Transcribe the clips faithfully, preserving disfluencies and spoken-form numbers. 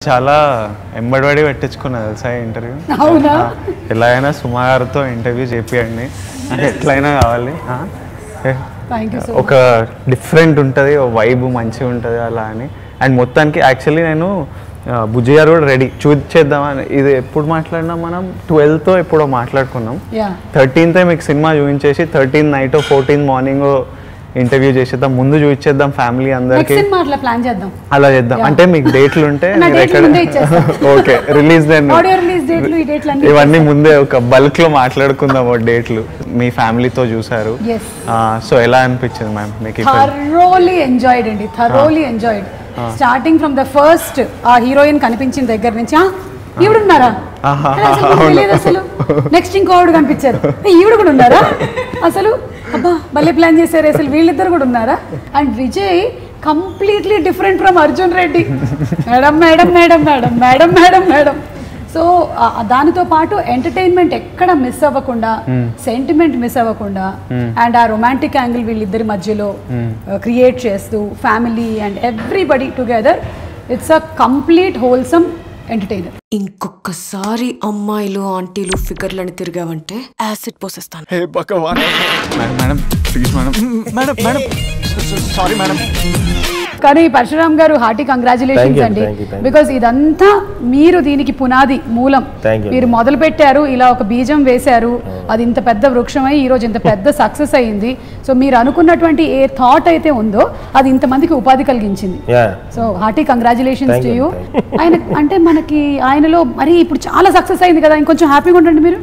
చాలా ఎంబడిబడి పెట్టించుకున్నా తెలుసా ఇంటర్వ్యూ. అవునా? ఎలా అయినా సుమారుతో ఇంటర్వ్యూ చేపియండి, అంటే ఎట్లయినా కావాలి, ఒక డిఫరెంట్ ఉంటుంది, వైబ్ మంచిగా ఉంటుంది అలా అని. అండ్ మొత్తానికి యాక్చువల్లీ నేను బుజ్జి గారు కూడా రెడీ చూసేద్దామని. ఇది ఎప్పుడు మాట్లాడినాం మనం, ట్వెల్వ్తో ఎప్పుడో మాట్లాడుకున్నాం. థర్టీన్త్ మీకు సినిమా చూపించేసి thirteen night fourteen morning interview చేసేద్దాం, ముందు చూపించేద్దాం ఫ్యామిలీ అందరికి, అలా చేద్దాం. అంటే మీకు డేట్లు ఉంటే ఓకే, రిలీజ్ ఇవన్నీ ముందే ఒక బల్క్ లో మాట్లాడుకుందాం డేట్లు. మీ ఫ్యామిలీతో చూసారు, సో ఎలా అనిపించింది మ్యామ్ మీకు? థరోలీ ఎంజాయ్డ్ అండి, thoroughly enjoyed. Starting from the first ఆ హీరోయిన్ కనిపించిన దగ్గర నుంచి ఈవిడున్నారా తెలియదు అసలు, నెక్స్ట్ ఇంకోడు కనిపించారు, ఈవిడ కూడా ఉన్నారా అసలు, అబ్బా భలే ప్లాన్ చేశారు అసలు, వీళ్ళిద్దరు కూడా ఉన్నారా. And Vijay completely different from Arjun Reddy, madam madam madam madam madam madam madam. So దానితో పాటు ఎంటర్టైన్మెంట్ ఎక్కడ మిస్ అవ్వకుండా, సెంటిమెంట్ మిస్ అవ్వకుండా, అండ్ ఆ రొమాంటిక్ యాంగిల్ వీళ్ళిద్దరి మధ్యలో క్రియేట్ చేస్తూ family and everybody together, it's a complete wholesome entertainer. ఇంకొకసారి అమ్మాయిలు ఆంటీలు ఫిగర్లను తిరిగావంటే యాసిడ్ పోసేస్తాను. హే భగవాన్. Madam please madam, madam madam sorry madam. కానీ పరశురామ్ గారు హార్టీ కంగ్రాచులేషన్స్ అండి, బికాజ్ ఇదంతా మీరు దీనికి పునాది మూలం, మీరు మొదలు పెట్టారు, ఇలా ఒక బీజం వేశారు, అది ఇంత పెద్ద వృక్షమై ఈరోజు ఇంత పెద్ద సక్సెస్ అయ్యింది. సో మీరు అనుకున్నటువంటి ఏ థాట్ అయితే ఉందో అది ఇంతమందికి ఉపాధి కలిగించింది. So hearty congratulations to you. ఆయన అంటే మనకి ఆయనలో మరి ఇప్పుడు చాలా సక్సెస్ అయింది కదా, ఇంకొంచెం హ్యాపీగా ఉండండి మీరు.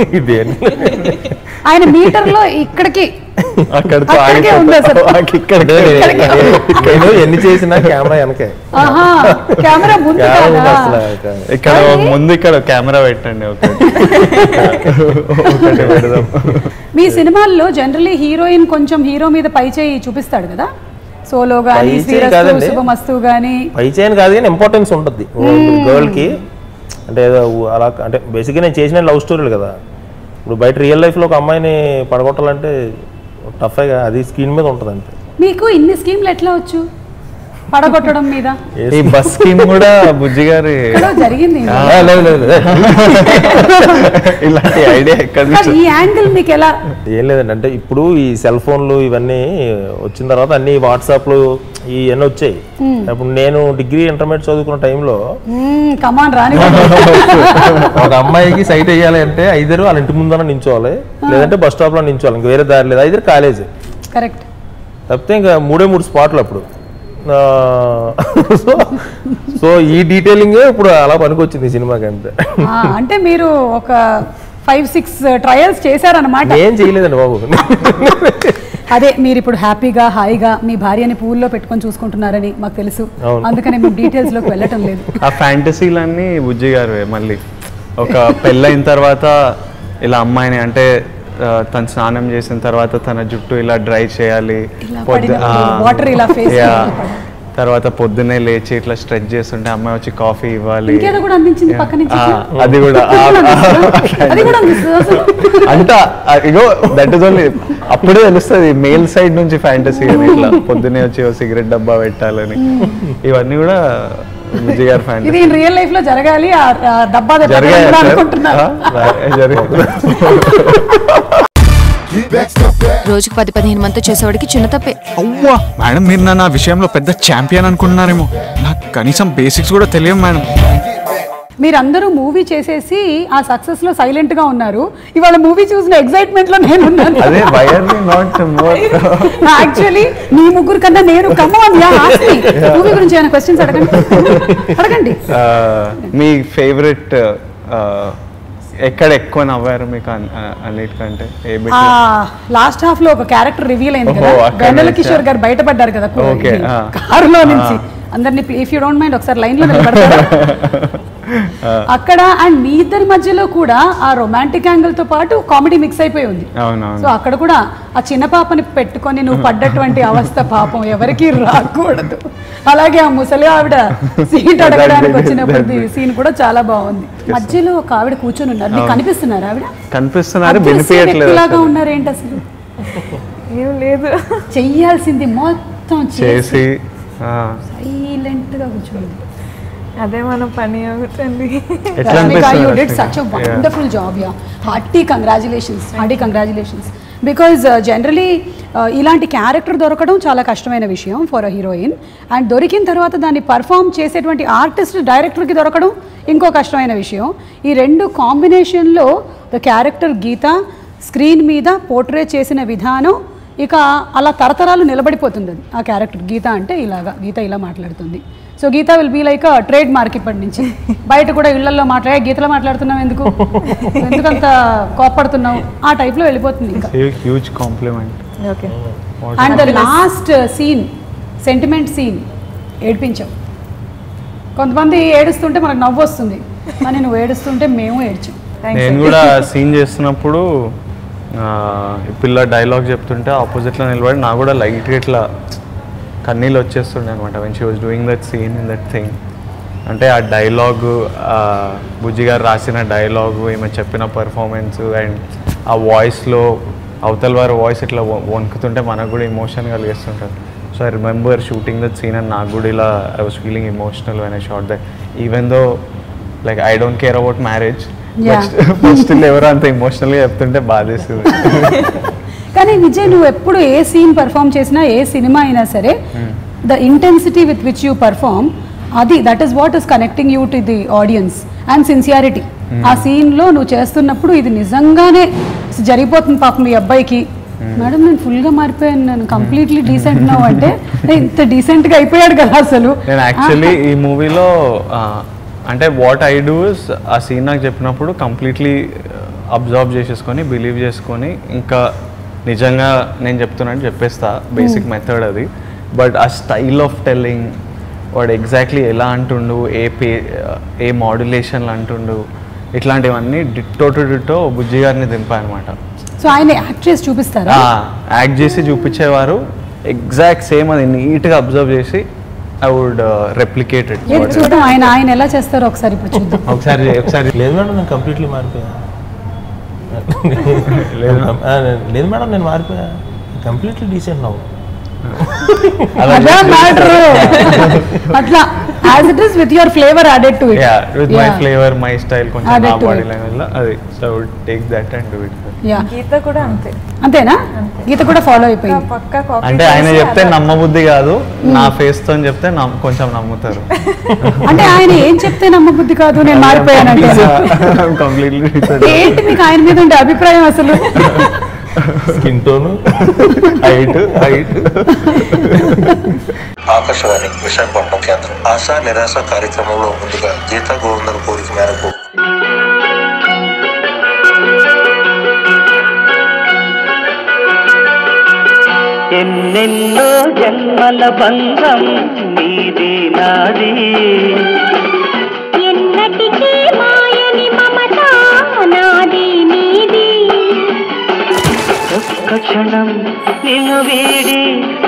ఆయన మీటర్ లో ఇక్కడికి ఎన్ని చేసినా కెమెరా వెనకే, కెమెరా ముందు ఇక్కడ ముందు ఇక్కడ కెమెరా పెట్టండి. మీ సినిమాల్లో జనరల్లీ హీరోయిన్ కొంచెం హీరో మీద పై చేయి చూపిస్తాడు కదా, సోలో గానీ శుభమస్తు గానీ. పై చేయని కాదు కానీ ఇంపార్టెన్స్ ఉంటుంది గర్ల్ కి, అంటే అలా. అంటే బేసిక్గా నేను చేసిన లవ్ స్టోరీలు కదా, ఇప్పుడు బయట రియల్ లైఫ్లో ఒక అమ్మాయిని పడగొట్టాలంటే టఫ్గా, అది స్క్రీన్ మీద ఉంటుంది అంతే. మీకు ఇన్ని స్కీమ్లు ఎట్లా వచ్చు పడగొట్టడం మీద? ఈ బస్ స్కీమ్ కూడా బుజ్జి గారి జరిగింది. ఇలాంటి ఐడియా ఎక్కడ, ఈ యాంగిల్ మీకు ఎలా? ఏం లేదండి, అంటే ఇప్పుడు ఈ సెల్ ఫోన్లు ఇవన్నీ వచ్చిన తర్వాత అన్ని వాట్సాప్లు ఇవన్నీ వచ్చాయి. ఇప్పుడు నేను డిగ్రీ ఇంటర్మీడియట్ చదువుకున్న టైంలో కమాన్ రాని ఒక అమ్మాయికి సైట్ వేయాలి అంటే ఐదరు వాళ్ళ ఇంటి ముందర నించోవాలి, లేదంటే బస్ స్టాప్ లో నించోవాలి, ఇంకా వేరే దారి లేదు. ఐదరు కాలేజ్ కరెక్ట్, తప్పితే ఇంకా మూడే మూడు స్పాట్లు అప్పుడు. సో సో ఈ డీటెయిలింగ్ ఇప్పుడు అలా పనికొచ్చింది ఈ సినిమాకి అంతే. అంటే మీరు ఒక ఫైవ్ సిక్స్ ట్రయల్స్ చేశారన్నమాట. ఏం చేయలేదండి బాబు. అదే మీరు ఇప్పుడు హ్యాపీగా హాయిగా మీ భార్యని పూల్లో పెట్టుకొని చూసుకుంటున్నారని మాకు తెలుసు, అందుకని మేము డీటెయిల్స్ లోకి వెళ్ళటం లేదు. ఆ ఫ్యాంటసీలన్నీ బుజ్జి గారు మళ్ళీ ఒక పెళ్ళైన తర్వాత ఇలా అమ్మాయిని అంటే తను స్నానం చేసిన తర్వాత తన జుట్టు ఇలా డ్రై చేయాలి, తర్వాత పొద్దున్నే లేచి ఇట్లా స్ట్రెచ్ చేస్తుంటే అమ్మాయి వచ్చి కాఫీ ఇవ్వాలి, అది కూడా అంతా ఇగో దట్ ఇస్ ఓన్లీ అప్పుడే తెలుస్తుంది మేల్ సైడ్ నుంచి ఫ్యాంటసీ అని. ఇట్లా పొద్దున్నే వచ్చి సిగరెట్ డబ్బా పెట్టాలని, ఇవన్నీ కూడా బుజ్జి గారి ఫ్యాంటసీ. ఇది రియల్ లైఫ్ లో జరగాలి, రోజుకు పది పదిహేను మంది చేసేవాడికి చిన్న తప్పే. అవ్వా మేడం, మీరు నా విషయంలో పెద్ద ఛాంపియన్ అనుకుంటున్నారేమో, నాకు కనీసం బేసిక్స్ కూడా తెలియదు మేడం. మీరందరూ మూవీ చేసేసి ఆ సక్సెస్ లో సైలెంట్ గా ఉన్నారు, ఇవాళ మూవీ చూసిన ఎక్సైట్మెంట్ లో నేను ఉన్నాను. యాక్చువల్లీ మీ ముగ్గురు కన్నా నేను come on ya ask me movie గురించి ఏమైనా క్వశ్చన్స్ అడగండి అడగండి. మీ ఫేవరెట్ ఎక్కడ ఎక్కువ నవ్వారు మీకు అన్నిటికంటే? లాస్ట్ హాఫ్ లో ఒక క్యారెక్టర్ రివీల్ అయింది కదా, గండల కిషోర్ గారు బయటపడ్డారు కదా కారులో నుంచి. అందరినీ ఇఫ్ యూ డోంట్ మైండ్ ఒకసారి లైన్ లో నిలబడతారా అక్కడ? అండ్ మీ ఇద్దరి మధ్యలో కూడా ఆ రొమాంటిక్ యాంగిల్ తో పాటు కామెడీ మిక్స్ అయిపోయి ఉంది. సో అక్కడ కూడా ఆ చిన్న పాపని పెట్టుకొని నువ్వు పడ్డటువంటి అవస్థ పాపం ఎవరికి రాకూడదు. అలాగే ఆ ముసలి ఆవిడ సీట్ అడగడానికి వచ్చినప్పుడు సీన్ కూడా చాలా బాగుంది. మధ్యలో ఒక ఆవిడ కూర్చొని ఉన్నారు, మీకు కనిపిస్తున్నారు? ఆవిడ కనిపిస్తున్నారు, లాగా ఉన్నారు ఏంటి అసలు? ఏం లేదు, చెయ్యాల్సింది మొత్తం చేసి సైలెంట్ గా కూర్చోండి. అదే మన పని అవుతుంది. ఎట్లా Rashmika, you did అనిపిస్తుంది such a wonderful job, yeah. Hearty congratulations, hearty congratulations. Because uh, generally uh, ఇలాంటి క్యారెక్టర్ దొరకడం చాలా కష్టమైన విషయం ఫర్ అ హీరోయిన్. అండ్ దొరికిన తర్వాత దాన్ని పర్ఫామ్ చేసేటువంటి ఆర్టిస్ట్ డైరెక్టర్కి దొరకడం ఇంకో కష్టమైన విషయం. ఈ రెండు కాంబినేషన్లో ద క్యారెక్టర్ గీత స్క్రీన్ మీద పోర్ట్రే చేసిన విధానం ఇక అలా తరతరాలు నిలబడిపోతుంది. అది ఆ క్యారెక్టర్ గీత అంటే ఇలాగా, గీత ఇలా మాట్లాడుతుంది. So Geetha will be like trade mark ఇప్పటి నుంచి. బయట కూడా ఇళ్లలో మాట్లాడే గీతలో మాట్లాడుతున్నావు ఎందుకు, ఎందుకంత కోప్పడుతున్నావు, ఆ టైప్లో వెళ్ళిపోతుంది ఇంకా. Huge compliment. Okay. And the last scene, sentiment scene, ఏడిపించావు. కొంతమంది ఏడుస్తుంటే మనకు నవ్వు వస్తుంది, కానీ నువ్వు ఏడుస్తుంటే మేము ఏడ్చాం. నేను కూడా సీన్ చేస్తున్నప్పుడు ఈ పిల్ల డైలాగ్ చెప్తుంటే ఆపోజిట్లో నిలబడి నాకు కూడా లైట్గా ఇట్లా కన్నీళ్ళు వచ్చేస్తుండే అనమాట when she was doing that scene in that thing. అంటే ఆ డైలాగు, బుజ్జి గారు రాసిన డైలాగు, ఈమె చెప్పిన పర్ఫార్మెన్స్ అండ్ ఆ వాయిస్లో అవతల వారి వాయిస్ ఇట్లా వణుకుతుంటే మనకు కూడా ఎమోషన్ కలిగిస్తుంటారు. So I remember shooting that scene and నాకు కూడా ఇలా I was feeling emotional when I shot that. Even though like I don't care about marriage, first ఎవరు అంత ఎమోషనల్గా చెప్తుంటే బాధేస్తుంది. కానీ విజయ్, నువ్వు ఎప్పుడు ఏ సీన్ పర్ఫామ్ చేసినా, ఏ సినిమా అయినా సరే, the intensity with which you perform, అది that is what is connecting you to the audience. And sincerity ఆ సీన్లో నువ్వు చేస్తున్నప్పుడు ఇది నిజంగానే జరిగిపోతుంది పాపం మీ అబ్బాయికి. మేడం నేను ఫుల్గా మారిపోయాను, నేను కంప్లీట్లీ డీసెంట్ నౌ అంటే ఇంత డీసెంట్గా అయిపోయాడు కదా అసలు. నేను యాక్చువల్లీ ఈ మూవీలో అంటే వాట్ ఐ డూ ఇస్ ఆ సీన్ నాకు చెప్పినప్పుడు కంప్లీట్లీ అబ్జర్వ్ చేసేసుకొని బిలీవ్ చేసుకొని ఇంకా నిజంగా నేను చెప్తున్నాను చెప్పేస్తా. బేసిక్ మెథడ్ అది. బట్ ఆ స్టైల్ ఆఫ్ టెల్లింగ్, వాడు ఎగ్జాక్ట్లీ ఎలా అంటుండు, ఏ పే ఏ మాడ్యులేషన్లు అంటుండు, ఇట్లాంటివన్నీ డిట్టో టు డిట్టో బుజ్జి గారిని దింపా అనమాట. సో ఆయన యాక్ట్ చేసి చూపిస్తారా? యాక్ట్ చేసి చూపించేవారు, ఎగ్జాక్ట్ సేమ్ అది నీట్గా అబ్జర్వ్ చేసి ఐ వుడ్ రెప్లికేట్ ఇట్. చూద్దాం ఆయన ఆయన ఎలా చేస్తారో ఒకసారి ఇప్పుడు చూద్దాం. ఒకసారి ఒకసారి లేదు మేడం నేను కంప్లీట్లీ మారిపోయా. లేదు మేడం నేను మారిపోయా, కంప్లీట్లీ డీసెంట్ నవ్వు. అదే మ్యాటర్. అట్లా as it is with your flavour added to it. Yeah with my flavour my style కొంచెం నా బాడీ లాంగ్వేజ్ లో అది. So I would take that and do it. Yeah Geetha కూడా అంతే. అంతేనా? గీత కూడా ఫాలో అయిపోయింది. పక్కా కాపీ. అంటే ఆయన చెప్తే నమ్మబుద్ధి కాదు, నా ఫేస్ తో చెప్తే కొంచెం నమ్ముతారు. అంటే ఆయన ఏం చెప్తే నమ్మబుద్ధి కాదు, నేను మారిపోయానంటే కంప్లీట్లీ ఏంటి మీకు ఆయన మీద ఉండే అభిప్రాయం అసలు? Skin tone, height height Akashvani Visakhapatnam కేంద్రం ఆశా నిరాశ కార్యక్రమంలో ముందుగా గీతా గోవిందర్ కోరిక మేరకు ఎన్నెన్నో జన్మల బంధం నీది నాది, ఎన్నటికీ మాయని మమత నాది నీది, ఒక్క క్షణం నిన్ను వీడి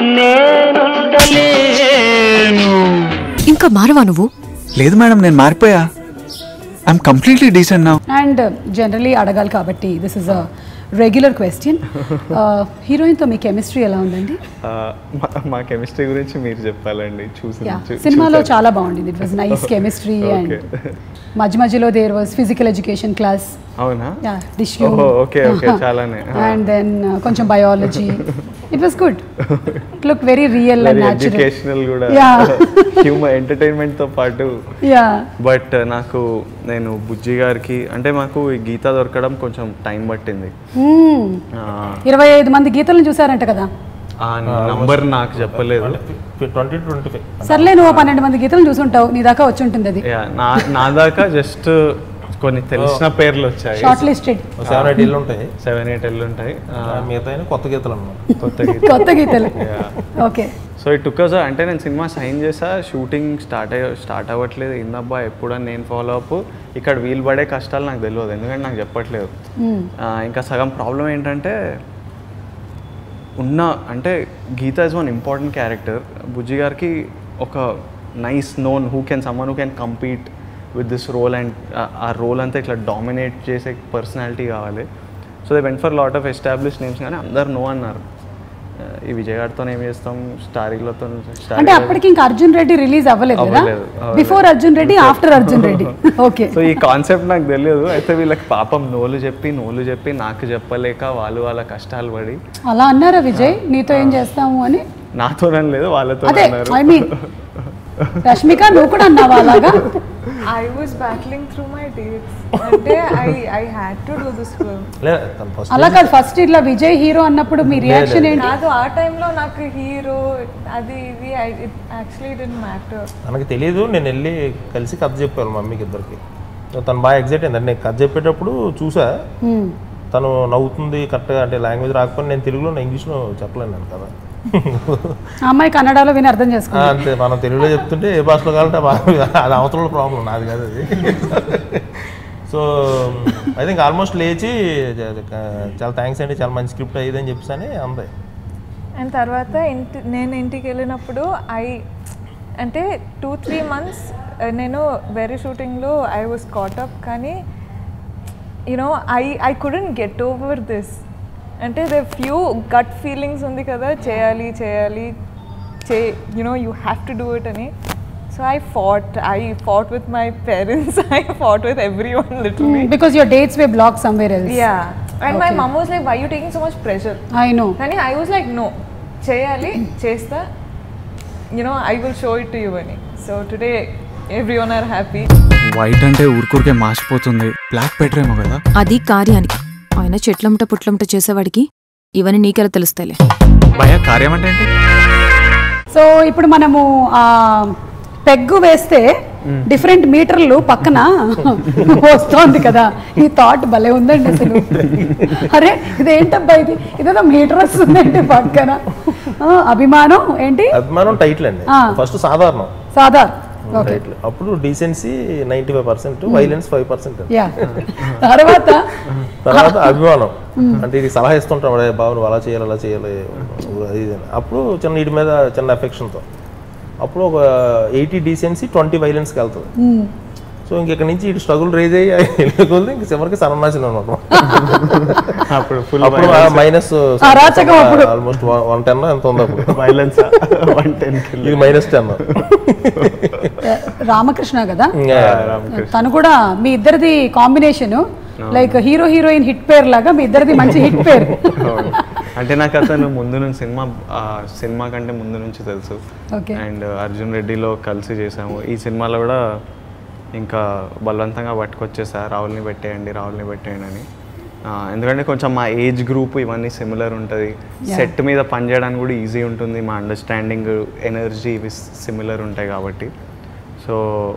నేనుండలేను. ఇంకా మారవా నువ్వు? లేదు మేడం నేను మారిపోయా, I'm completely decent now. And generally అడగాలి కాబట్టి this is a regular question. హీరోయిన్తో మీ కెమిస్ట్రీ ఎలా ఉందండి? మా కెమిస్ట్రీ గురించి మీరు చెప్పాలండి. చూసి సినిమాలో చాలా బాగుండింది. It was nice chemistry. And మధ్య మధ్యలో there was physical education class. అవునా? డిష్ ఓకే ఓకే చాలానే. అండ్ దెన్ కొంచెం biology. It was good. It look very real and natural. Educational కూడా, హ్యూమర్ ఎంటర్టైన్మెంట్ తో పాటు. యా బట్ నాకు నేను బుజ్జి గారికి అంటే మాకు ఈ గీత దొరకడం కొంచెం టైం పట్టింది. ఇరవై ఐదు మంది గీతలను చూసారంట కదా? ఆ నంబర్ నాకు చెప్పలేదు. ట్వంటీ ట్వంటీ ఫైవ్ సర్లే, నువ్వు పన్నెండు మంది గీతలను చూసుంటావు, నీ దాకా వచ్చి ఉంటుంది అది. నా నా దాకా జస్ట్ కొన్ని తెలిసిన పేర్లు వచ్చాయి. షార్ట్ లిస్టెడ్ సెవెన్ ఎయిట్ ఇల్లు ఉంటాయి. సెవెన్ ఎయిట్ ఎల్లు ఉంటాయి. మిగతా కొత్త గీతలు అన్నమాట. కొత్త కొత్త గీతలు. Okay. So it took us అంటే నేను సినిమా సైన్ చేసా, షూటింగ్ స్టార్ట్ అయ్యి స్టార్ట్ అవ్వట్లేదు. ఇందబ్బా ఎప్పుడని నేను ఫాలో అప్. ఇక్కడ వీలు పడే కష్టాలు నాకు తెలియదు, ఎందుకంటే నాకు చెప్పట్లేదు. ఇంకా సగం ప్రాబ్లం ఏంటంటే ఉన్న అంటే Geetha is one important character. Bujji గారికి ఒక nice known who can someone who can compete with this role and ఆ రోల్ అంతా ఇట్లా డామినేట్ చేసే పర్సనాలిటీ కావాలి. So they went for lot of establish names, కానీ అందరు నో అన్నారు. ఈ విజయ్ గారితో ఏం చేస్తాం స్టారీలతో అంటే అప్పటికి ఇంకా అర్జున్ రెడ్డి రిలీజ్ అవ్వలేదు కదా, before Arjun Reddy after Arjun Reddy. Okay, so ఈ కాన్సెప్ట్ నాకు తెలియదు. అయితే వీళ్ళకి పాపం నోలు చెప్పి నోలు చెప్పి నాకు చెప్పలేక వాళ్ళు వాళ్ళ కష్టాలు పడి అలా అన్నారా విజయ్ నీతో ఏం చేస్తాము అని? నాతో లేదు వాళ్ళతో అదే అన్నారు. ఐ మీన్ రష్మిక నువ్వు కూడా అన్నావా అలాగా? I was battling through my dates. అంటే I I had to do this film. లే తను ఫస్ట్ అలా కాదు, ఫస్ట్ ఇట్లా విజయ్ హీరో అన్నప్పుడు మీ రియాక్షన్ ఏంటి? కాదు ఆ టైంలో నాకు హీరో అది ఇది ఇట్ యాక్చువల్లీ డెంట్ మ్యాటర్. మనకి తెలియదు. నేను వెళ్ళి కలిసి కథ చెప్పాను మమ్మీకి ఇద్దరికి. తను బాగా ఎగ్జైట్ అయింది. నేను కథ చెప్పేటప్పుడు చూసా తను నవ్వుతుంది కరెక్ట్గా. అంటే లాంగ్వేజ్ రాకపోతే నేను తెలుగులో ఇంగ్లీష్లో చెప్పలేను నేను కదా. అమ్మాయి కన్నడలో విని అర్థం చేసుకో. అంతే, మనం తెలుగులో చెప్తుంటే ఏ భాషలో కావాలంటే అది అవతల ప్రాబ్లం నాది కాదు అది. సో ఐ థింక్ ఆల్మోస్ట్ లేచి చాలా థ్యాంక్స్ అండి, చాలా మంచి స్క్రిప్ట్ అయ్యిందని చెప్పేసి అంతే. అండ్ తర్వాత ఇంటి నేను ఇంటికి వెళ్ళినప్పుడు ఐ అంటే టూ త్రీ మంత్స్ నేను వేరే షూటింగ్లో ఐ వాజ్ కాటప్, కానీ you know I I couldn't get over this. అంటే దే ఫ్యూ గట్ ఫీలింగ్స్ ఉంది కదా, చేయాలి చేయాలి చే you know you have to do it అని. So I fought I fought with my parents, I fought with everyone literally. Because your dates were block somewhere else. Yeah, and my mum was like why you taking so much pressure. I know. కానీ I was like no, చేయాలి చేస్తా, you know I will show it to you అని. So today everyone are happy. White అంటే ఊరుకూరికే మాసిపోతుంది, black better ఏమో కదా. అది కార్యానికి, ఆయన చెట్లముట పుట్లముట చేసేవాడికి ఇవన్నీ నీకెలా తెలుస్తాయిలే. భయ కార్యం అంటే ఏంటి? సో ఇప్పుడు మనము ఆ పెగ్గు వేస్తే డిఫరెంట్ మీటర్లు పక్కన వస్తోంది కదా, ఈ థాట్ భలే ఉందండి అసలు. అరే ఇదేంటబ్బా ఇది, ఇదేదో మీటర్ వస్తుందండి పక్కన. అభిమానం ఏంటి? అభిమానం టైటిల్ అండి. ఫస్ట్ సాధారణం సాధారణ టైటిల్, అప్పుడు decency ninety five percent, violence five percent. తర్వాత తర్వాత అభిమానం అంటే ఇది సలహా ఇస్తుంటాం, బాబు నువ్వు అలా చేయాలి అలా చేయాలి అది. అప్పుడు చిన్న వీటి మీద చిన్న ఎఫెక్షన్తో అప్పుడు ఒక ఎయిటీ డీసెన్సీ ట్వంటీ వైలెన్స్కి వెళ్తుంది. సో ఇంక నుంచి ఇటు స్ట్రగుల్ రేజ్ అయ్యి వెళ్ళి ఇంక చివరికి సర్వనాశనం అనమాట. అప్పుడు ఫుల్ అప్పుడు మైనస్ ఆల్మోస్ట్ వన్ టెన్ ఎంత ఉంది అప్పుడు వైలెన్స్, వన్ టెన్ ఇది మైనస్ టెన్. రామకృష్ణ కదా తను కూడా, మీ ఇద్దరిది combination like hero heroine hit pair లాగా మీ ఇద్దరిది మంచి హిట్ పేర్. అంటే నాకు అతను ముందు నుంచి సినిమా సినిమా కంటే ముందు నుంచి తెలుసు. అండ్ అర్జున్ రెడ్డిలో కలిసి చేసాము. ఈ సినిమాలో కూడా ఇంకా బలవంతంగా పట్టుకొచ్చేసా, రాహుల్ని పెట్టేయండి రాహుల్ని పెట్టేయండి అని. ఎందుకంటే కొంచెం మా ఏజ్ గ్రూప్ ఇవన్నీ సిమిలర్ ఉంటుంది, సెట్ మీద పనిచేయడానికి కూడా ఈజీ ఉంటుంది, మా అండర్స్టాండింగ్ ఎనర్జీ ఇవి సిమిలర్ ఉంటాయి కాబట్టి. సో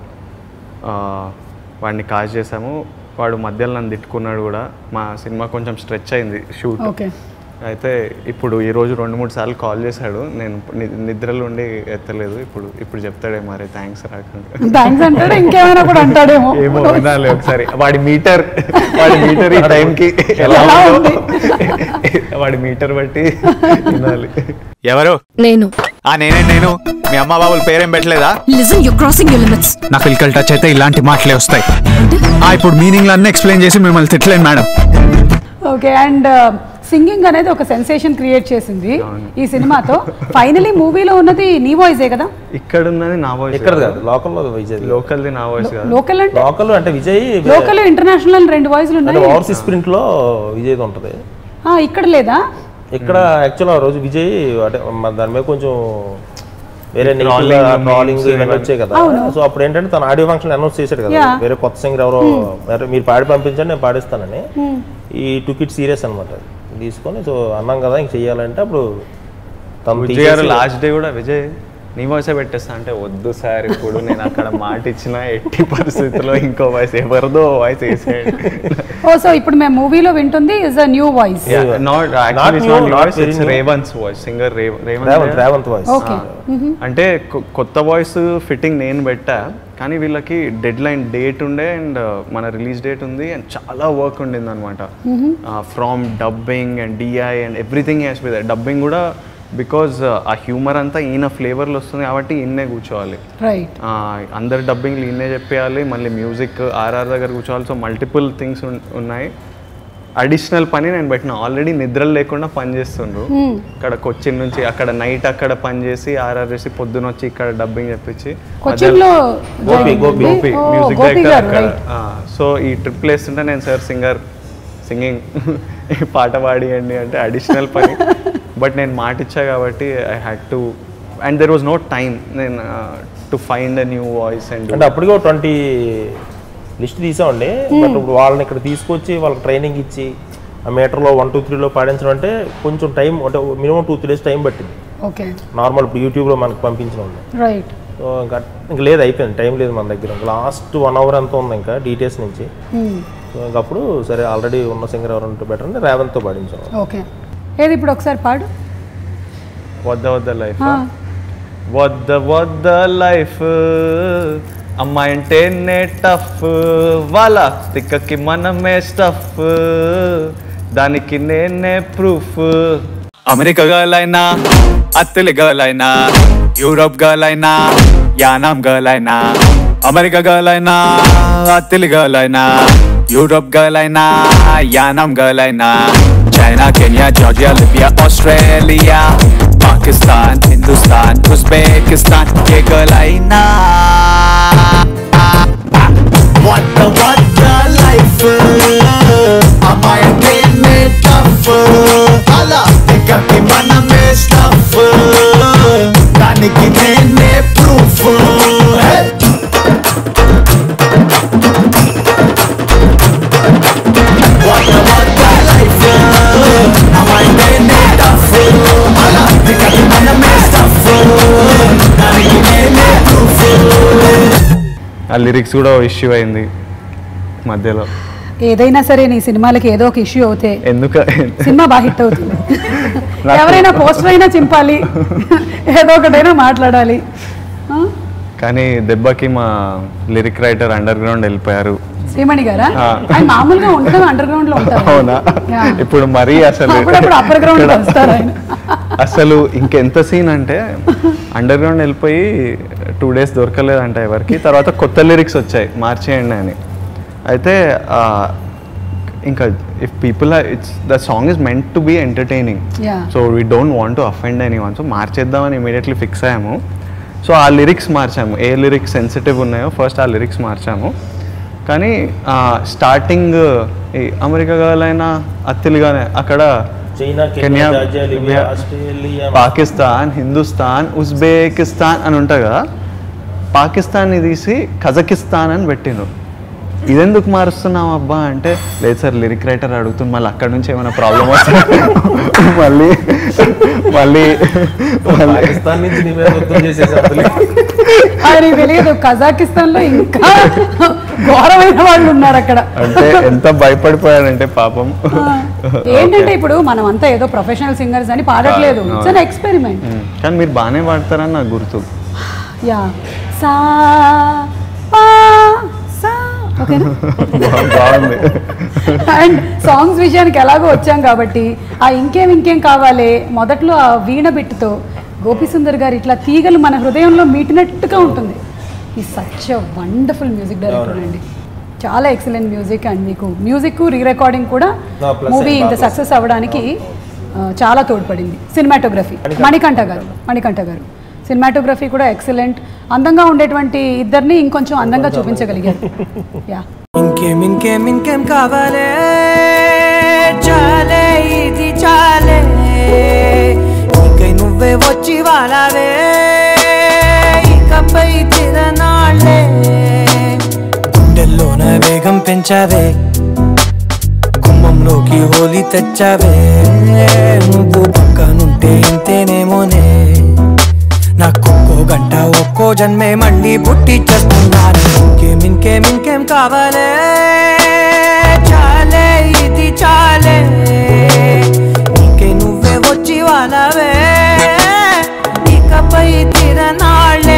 వాడిని కాల్ చేసాము. వాడు మధ్యలో నన్ను తిట్టుకున్నాడు కూడా. మా సినిమా కొంచెం స్ట్రెచ్ అయింది షూట్. అయితే ఇప్పుడు ఈరోజు రెండు మూడు సార్లు కాల్ చేశాడు, నేను నిద్రలో ఉండి ఎత్తలేదు. ఇప్పుడు ఇప్పుడు చెప్తాడే మరి థ్యాంక్స్ రాకుండా ఇంకేమైనా కూడా అంటాడేమో, ఏమో వినాలి ఒకసారి. వాడి మీటర్ వాడి మీటర్ ఈ టైంకి ఎలా ఉందో వాడి మీటర్ బట్టి వినాలి. ఎవరు? నేను. ఆ నేనే నేను. మీ అమ్మ బాబుల పేరేం పెట్టలేదా? Listen you crossing your limits. నాకు ఫిజికల్ టచ్ అయితే ఇలాంటి మాటలే వస్తాయి. ఆ ఇప్పుడు మీనింగ్ అన్నీ ఎక్స్ప్లెయిన్ చేసి మిమ్మల్ని తిట్టలేను మేడం. ఓకే, అండ్ సింగింగ్ అనేది ఒక సెన్సేషన్ క్రియేట్ చేసింది ఈ సినిమాతో. ఫైనలీ మూవీలో ఉన్నది నీ వాయిసే కదా? ఇక్కడ ఉన్నది నా వాయిస్. ఇక్కడ కాదు, లోకల్లో విజయ్. లోకల్ది నా వాయిస్ కాదు. లోకల్ అంటే లోకల్ అంటే విజయ్, లోకల్ ఇంటర్నేషనల్ రెండు వాయిస్లు ఉన్నాయి. ఓవర్సీస్ ప్రింట్ లో విజయ్ ఉంటుంది. ఇక్కడ లేదా? ఇక్కడ యాక్చువల్ ఆ రోజు విజయ్ అంటే దాని మీద కొంచెం వేరే ట్రాలింగ్ ఇవన్నీ వచ్చాయి కదా. సో అప్పుడు ఏంటంటే తన ఆడియో ఫంక్షన్ అనౌన్స్ చేశాడు కదా, వేరే కొత్త సింగర్ ఎవరో మీరు పాడి పంపించండి నేను పాడిస్తానని. ఈ టుక్ ఇట్ సీరియస్ అనమాట తీసుకొని. సో అన్నాం కదా ఇంక చెయ్యాలంటే అప్పుడు తను లాస్ట్ డే కూడా విజయ్ నీ వాయిసే పెట్టేస్తా అంటే వద్దు సార్, ఇప్పుడు నేను అక్కడ మాట ఇచ్చిన ఎట్టి పరిస్థితుల్లో ఇంకో వాయిస్ ఎవరిదో వాయిస్ వేసేయండి. ఓ సో ఇప్పుడు మేము మూవీలో వింటుంది is a new voice. Not actually it's Revanth voice, singer Revanth Revanth voice. అంటే కొత్త వాయిస్ ఫిట్టింగ్ నేను పెట్టా, కానీ వీళ్ళకి డెడ్ లైన్ డేట్ ఉండే అండ్ మన రిలీజ్ డేట్ ఉంది అండ్ చాలా వర్క్ ఉండింది అనమాట. From dubbing and DI and everything has be there. Dubbing కూడా బికాజ్ ఆ హ్యూమర్ అంతా ఈయన ఫ్లేవర్లో వస్తుంది కాబట్టి ఈయనే కూర్చోవాలి, అందరు డబ్బింగ్లు ఈయనే చెప్పేయాలి, మళ్ళీ మ్యూజిక్ ఆర్ఆర్ దగ్గర కూర్చోవాలి. సో మల్టిపుల్ థింగ్స్ ఉన్నాయి. అడిషనల్ పని నేను పెట్టిన. ఆల్రెడీ నిద్రలు లేకుండా పని చేస్తుండ్రు ఇక్కడ కొచ్చిన్ నుంచి. అక్కడ నైట్ అక్కడ పని చేసి ఆర్ఆర్ చేసి పొద్దున వచ్చి ఇక్కడ డబ్బింగ్ చెప్పించి మ్యూజిక్ డైరెక్టర్ అక్కడ. సో ఈ ట్రిప్ వేస్తుంటే నేను సార్ సింగర్ సింగింగ్ పాట పాడియండి అంటే అడిషనల్ పని. బట్ నేను మాట ఇచ్చా కాబట్టి I had to, and there was no time నేను to find a new voice. And అంటే అప్పటికే ట్వంటీ లిస్ట్ తీసామండి. బట్ ఇప్పుడు వాళ్ళని ఇక్కడ తీసుకొచ్చి వాళ్ళకి ట్రైనింగ్ ఇచ్చి ఆ మీటర్లో వన్ టూ త్రీలో పాడించడం అంటే కొంచెం టైం, అంటే minimum two three days time పట్టింది. ఓకే నార్మల్ ఇప్పుడు యూట్యూబ్లో మనకు పంపించిన వాళ్ళు. రైట్. సో ఇంకా ఇంకా లేదు, అయిపోయింది, టైం లేదు మన దగ్గర. లాస్ట్ వన్ అవర్ అంతా ఉంది ఇంకా డీటెయిల్స్ నుంచి. సో ఇంకప్పుడు సరే ఆల్రెడీ ఉన్న సింగర్ ఎవరు ఉంటే బెటర్ అంటే రేవంత్తో పాడించాం. ఓకే, ఏది ఇప్పుడు ఒకసారి పాడు. వద్ద వద్ద లైఫ్, వద్ద వద్ద లైఫ్, అమ్మాయి అంటేనే టఫ్, వాళ్ళ తిక్కకి మనమే స్టఫ్, దానికి నేనే ప్రూఫ్. అమెరికా గర్ల్ అయినా, అత్తలి గర్ల్ అయినా, యూరోప్ గర్ల్ అయినా, యానాం గర్ల్ అయినా, అమెరికా గర్ల్ అయినా, అత్తలి గర్ల్ అయినా, యూరోప్ గర్ల్ అయినా, యానాం గర్ల్ అయినా, China, Kenya, Georgia, Libya, Australia, Pakistan, Hindustan, Uzbekistan, ఏ గర్ల్ అయినా. What the what the life, అమ్మాయి అంటేనే tough, అలా తిక్కకి మనమే stuff, దానికి నేనే proof. What the what the life, అమ్మాయి అంటేనే tough, అలా తిక్కకి మనమే stuff, దానికి నేనే proof. ఆ లిరిక్స్ కూడా ఇష్యూ అయింది మధ్యలో. ఏదైనా సరే నీ సినిమాలకి ఏదో ఒక ఇష్యూ అవుతే ఎందుకు సినిమా బాగా హిట్ అవుతుంది. ఎవరైనా పోస్టర్ అయినా చింపాలి, ఏదో ఒకటైనా మాట్లాడాలి. కానీ దెబ్బకి మా లిరిక్ రైటర్ అండర్ గ్రౌండ్ వెళ్ళిపోయారు. శ్రీమణి గారా? ఆయన మామూలుగా ఉంటారు అండర్ గ్రౌండ్ లో ఉంటారు. అవునా? ఇప్పుడు మరీ అసలు అప్పర్ గ్రౌండ్ వస్తారు ఆయన. అసలు ఇంకెంత సీన్ అంటే అండర్ గ్రౌండ్ వెళ్ళిపోయి టూ డేస్ దొరకలేదంట ఎవరికి. తర్వాత కొత్త లిరిక్స్ వచ్చాయి మార్చేయండి అని. అయితే ఇంకా if people it's the song is meant to be entertaining, so we don't want to offend anyone. So మార్చేద్దామని ఇమీడియట్లీ ఫిక్స్ అయ్యాము. సో ఆ లిరిక్స్ మార్చాము, ఏ లిరిక్స్ సెన్సిటివ్ ఉన్నాయో ఫస్ట్ ఆ లిరిక్స్ మార్చాము. కానీ స్టార్టింగ్ ఈ అమెరికా గాలైనా అత్తిలిగానే అక్కడ కెన్యా, పాకిస్తాన్, హిందుస్థాన్, ఉజ్బెకిస్తాన్ అని ఉంటాయి కదా, పాకిస్తాన్ని తీసి కజకిస్తాన్ అని పెట్టిను. ఇదెందుకు మారుస్తున్నాం అబ్బా అంటే, లేదు సార్ లిరిక్ రైటర్ అడుగుతుంది, మళ్ళీ అక్కడ నుంచి ఏమైనా ప్రాబ్లం వస్తుంది, మళ్ళీ మళ్ళీ పాకిస్తాన్ నుంచి ఆయన తెలియదు కజాకిస్తాన్ లో ఇంకా ఘోరమైన వాళ్ళు ఉన్నారు అక్కడ. అంటే ఎంత భయపడిపోయాడంటే పాపం. ఏంటంటే ఇప్పుడు మనం అంతా ఏదో ప్రొఫెషనల్ సింగర్స్ అని పాడట్లేదు, ఇట్స్ అన్ ఎక్స్పెరిమెంట్. కానీ మీరు బాగానే పాడతారని నాకు గుర్తు. యా సా పా సా ఓకేనా, బాగుంది. అండ్ సాంగ్స్ విషయానికి ఎలాగో వచ్చాం కాబట్టి ఆ ఇంకేం ఇంకేం కావాలి మొదట్లో ఆ వీణ బిట్టుతో గోపీసుందర్ గారు ఇట్లా తీగలు మన హృదయంలో మీటినట్టుగా ఉంటుంది. ఈ such a wonderful music director అండి, చాలా ఎక్సలెంట్ మ్యూజిక్. అండ్ మీకు మ్యూజిక్ రీ రికార్డింగ్ కూడా మూవీ ఇంత సక్సెస్ అవ్వడానికి చాలా తోడ్పడింది. సినిమాటోగ్రఫీ మణికంఠ గారు మణికంఠ గారు సినిమాటోగ్రఫీ కూడా ఎక్సలెంట్. అందంగా ఉండేటువంటి ఇద్దరిని ఇంకొంచెం అందంగా చూపించగలిగారు. యా ఇంకేం ఇంకేం ఇంకేం కావాలే చాలే ఇది చాలే ఇంకై నువ్వే వచ్చి వాళ్ళవే ఇకపై తిరనాళ్ళే గుండెల్లోన వేగం పెంచావే గుమ్మంలోకి హోలీ తెచ్చావే నువ్వు పక్కనుంటే ఇంతేనేమోనే నాకొక్కో గంట ఒక్కో జన్మే మళ్ళీ పుట్టి చేస్తున్నాను. ఇంకేం ఇంకేం ఇంకేం కావాలే చాలే ఇది చాలే ఇంకే నువ్వే వచ్చి వాళ్ళవే ఇకపై తిరనాళ్ళే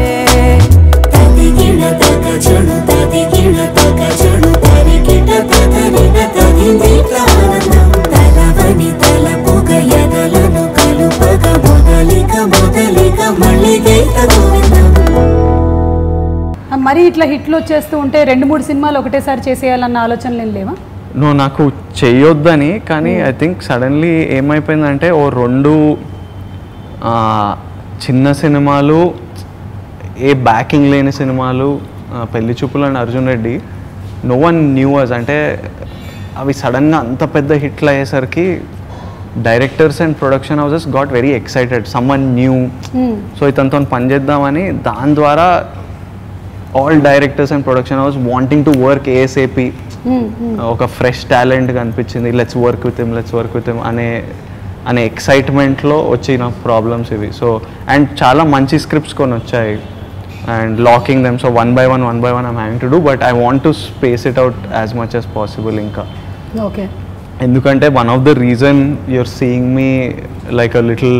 తదిగిన తగ చెడు తదిగిన తగ చెడు తరిగిట తగరిన తగిందిట ఆనందం తలవని తలపుగ ఎదలను కలుపగ మొదలిక మొదలిక మళ్ళీ గీత గోవిందం. మరి ఇట్లా హిట్లు వచ్చేస్తూ ఉంటే రెండు మూడు సినిమాలు ఒకటేసారి చేసేయాలన్న ఆలోచనలు ఏం లేవా? నువ్వు నాకు చెయ్యొద్దని, కానీ ఐ థింక్ సడన్లీ ఏమైపోయిందంటే ఓ రెండు చిన్న సినిమాలు, ఏ బ్యాకింగ్ లేని సినిమాలు, పెళ్లి చూపులు and Arjun Reddy, no one knew us. అంటే అవి సడన్గా అంత పెద్ద హిట్లు అయ్యేసరికి directors and production houses got very excited, someone new. So ఇతనితో పనిచేద్దామని, దాని ద్వారా all directors and production house wanting to work ASAP. ఒక ఫ్రెష్ టాలెంట్ కనిపించింది, let's work with him let's work with him అనే అనే ఎక్సైట్మెంట్లో వచ్చిన ప్రాబ్లమ్స్ ఇవి. సో అండ్ చాలా మంచి స్క్రిప్ట్స్ కొన్ని వచ్చాయి and locking them. So one by one one by one I'm having to do, but I want to space it out as much as possible. ఇంకా okay, ఎందుకంటే one of the reason you're seeing me like a little,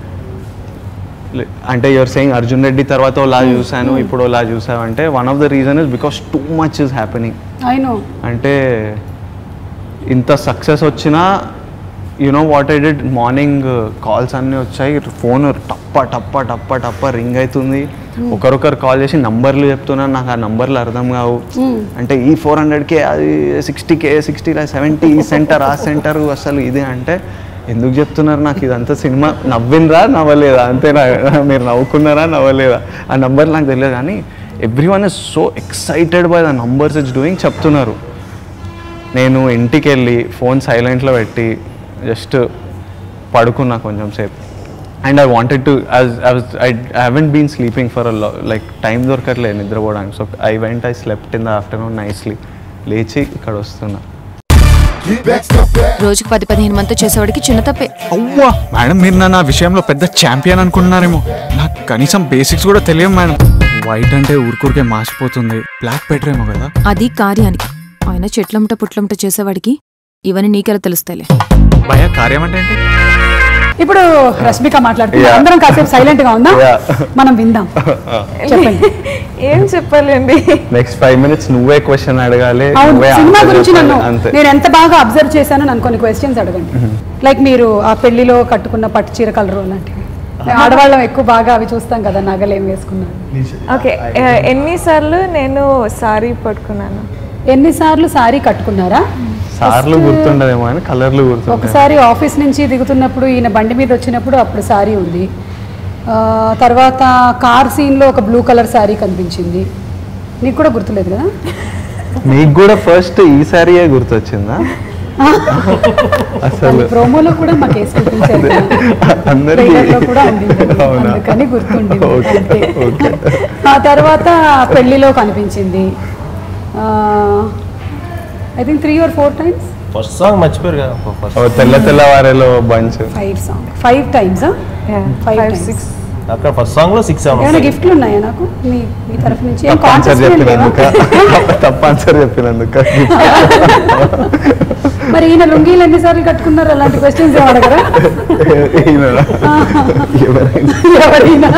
అంటే you're saying Arjun Reddy తర్వాత ఓలా చూసాను, ఇప్పుడు ఓలా చూసావు అంటే one of the reason is because too much is happening. అంటే ఇంత సక్సెస్ వచ్చినా, you know what I did, morning calls అన్నీ వచ్చాయి, ఫోన్ టప్ప టప్ప టప్ప టప్ప రింగ్ అవుతుంది, ఒకరొకరు కాల్ చేసి నంబర్లు చెప్తున్నారు, నాకు ఆ నంబర్లు అర్థం కావు. అంటే ఈ ఫోర్ హండ్రెడ్కే అది సిక్స్టీకే సిక్స్టీ సెవెంటీ ఈ సెంటర్ ఆ సెంటర్ అసలు ఇది. అంటే ఎందుకు చెప్తున్నారు నాకు ఇదంతా, సినిమా నవ్వినరా నవ్వలేదా, అంతేనా, మీరు నవ్వుకున్నారా నవ్వలేదా, ఆ నంబర్ నాకు తెలియదు. కానీ everyone is so excited by the numbers it's doing చెప్తున్నారు. నేను ఇంటికి వెళ్ళి ఫోన్ సైలెంట్లో పెట్టి జస్ట్ పడుకున్నా కొంచెం సేపు. And I wanted to I haven't been sleeping for a like time దొరకట్లేదు నిద్రపోవడానికి. So I went I slept in the afternoon nicely, లేచి ఇక్కడ వస్తున్నా. రోజుకి పది పదిహేను మంది చేసేవాడికి చిన్న తప్పే. అవ్వా మేడం, మీరు నా నా విషయంలో పెద్ద ఛాంపియన్ అనుకుంటున్నారేమో. నాకు కనీసం బేసిక్స్ కూడా తెలియదు మేడం. వైట్ అంటే ఊరికూరికే మాసిపోతుంది, బ్లాక్ బెటర్ ఏమో కదా. అది కార్యానికి. ఆయన చెట్లముట పుట్లముట చేసేవాడికి ఇవన్నీ నీకెలా తెలుస్తాయిలే. భయ కార్యం అంటే ఏంటి? ఇప్పుడు రష్మిక మాట్లాడుతుంది, అందరం కాసేపు సైలెంట్ గా ఉందాం, మనం విందాం. చెప్పండి, ఏం చెప్పాలండి? నెక్స్ట్ ఫైవ్ మినిట్స్ నువ్వే క్వశ్చన్ అడగాలి. సినిమా గురించి నన్ను నేను ఎంత బాగా అబ్జర్వ్ చేశానో నన్ను కొన్ని క్వశ్చన్స్ అడగండి. లైక్ మీరు ఆ పెళ్లిలో కట్టుకున్న పట్టు చీర కలరు లాంటివి, ఆడవాళ్ళం ఎక్కువ బాగా అవి చూస్తాం కదా, నగలు ఏం వేసుకున్నాను. ఓకే, ఎన్నిసార్లు నేను సారీ పట్టుకున్నాను? ఎన్నిసార్లు సారీ కట్టుకున్నారా? సార్లు గుర్తుండదేమో అని కలర్లు గుర్తు. ఒకసారి ఆఫీస్ నుంచి దిగుతున్నప్పుడు ఈయన బండి మీద వచ్చినప్పుడు అప్పుడు సారీ ఉంది. తర్వాత కార్ సీన్లో ఒక బ్లూ కలర్ సారీ కనిపించింది. నీకు కూడా గుర్తులేదు కదా? నీకు కూడా ఫస్ట్ ఈ సారీయే గుర్తొచ్చిందా? అసలు ప్రోమోలో కూడా మాకు వేసి చూపించారు, కూడా అందుకని గుర్తుండింది. ఆ తర్వాత పెళ్లిలో కనిపించింది. I think three or four times. First song మర్చిపోయారు కదా, తెల్ల తెల్లవారేలో bunch five song five times five six. అక్కడ ఫస్ట్ సాంగ్ లో సిక్స్ సెవెన్. ఏమైనా గిఫ్ట్లు ఉన్నాయా నాకు మీ మీ తరఫు నుంచి? ఆన్సర్ చెప్పినందుకు, తప్ప ఆన్సర్ చెప్పినందుకు. మరి ఈయన లుంగీలు ఎన్నిసార్లు కట్టుకున్నారు అలాంటి క్వశ్చన్స్ ఏం అడగరా? ఎవరైనా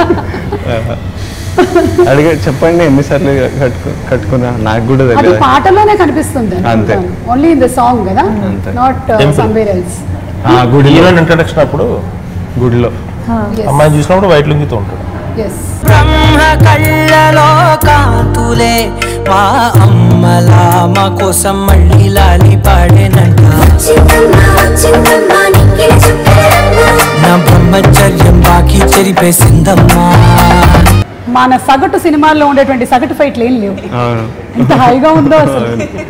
అడిగే చెప్పండి ఎన్నిసార్లు కట్టుకున్నా, నాకు కూడా తెలియదు. పాటలోనే కనిపిస్తుంది అంతే, ఓన్లీ ఇన్ ద సాంగ్ కదా, నాట్ సమ్వేర్ ఎల్స్. గుడిలో ఇంట్రడక్షన్ అప్పుడు గుడిలో అమ్మాయిని చూసినప్పుడు వైట్ లుంగితో ఉంటాడు. బ్రహ్మ కళ్ళలో కాంతులే మా అమ్మలా మా కోసం మళ్ళీ లాలి పాడేనంట. నా బ్రహ్మచర్యం బాకీ చెరిపేసిందమ్మా. మన సగటు సినిమాల్లో ఉండేటువంటి సగటు ఫైట్లు ఏం లేవు, ఎంత హైగా ఉందో అసలు.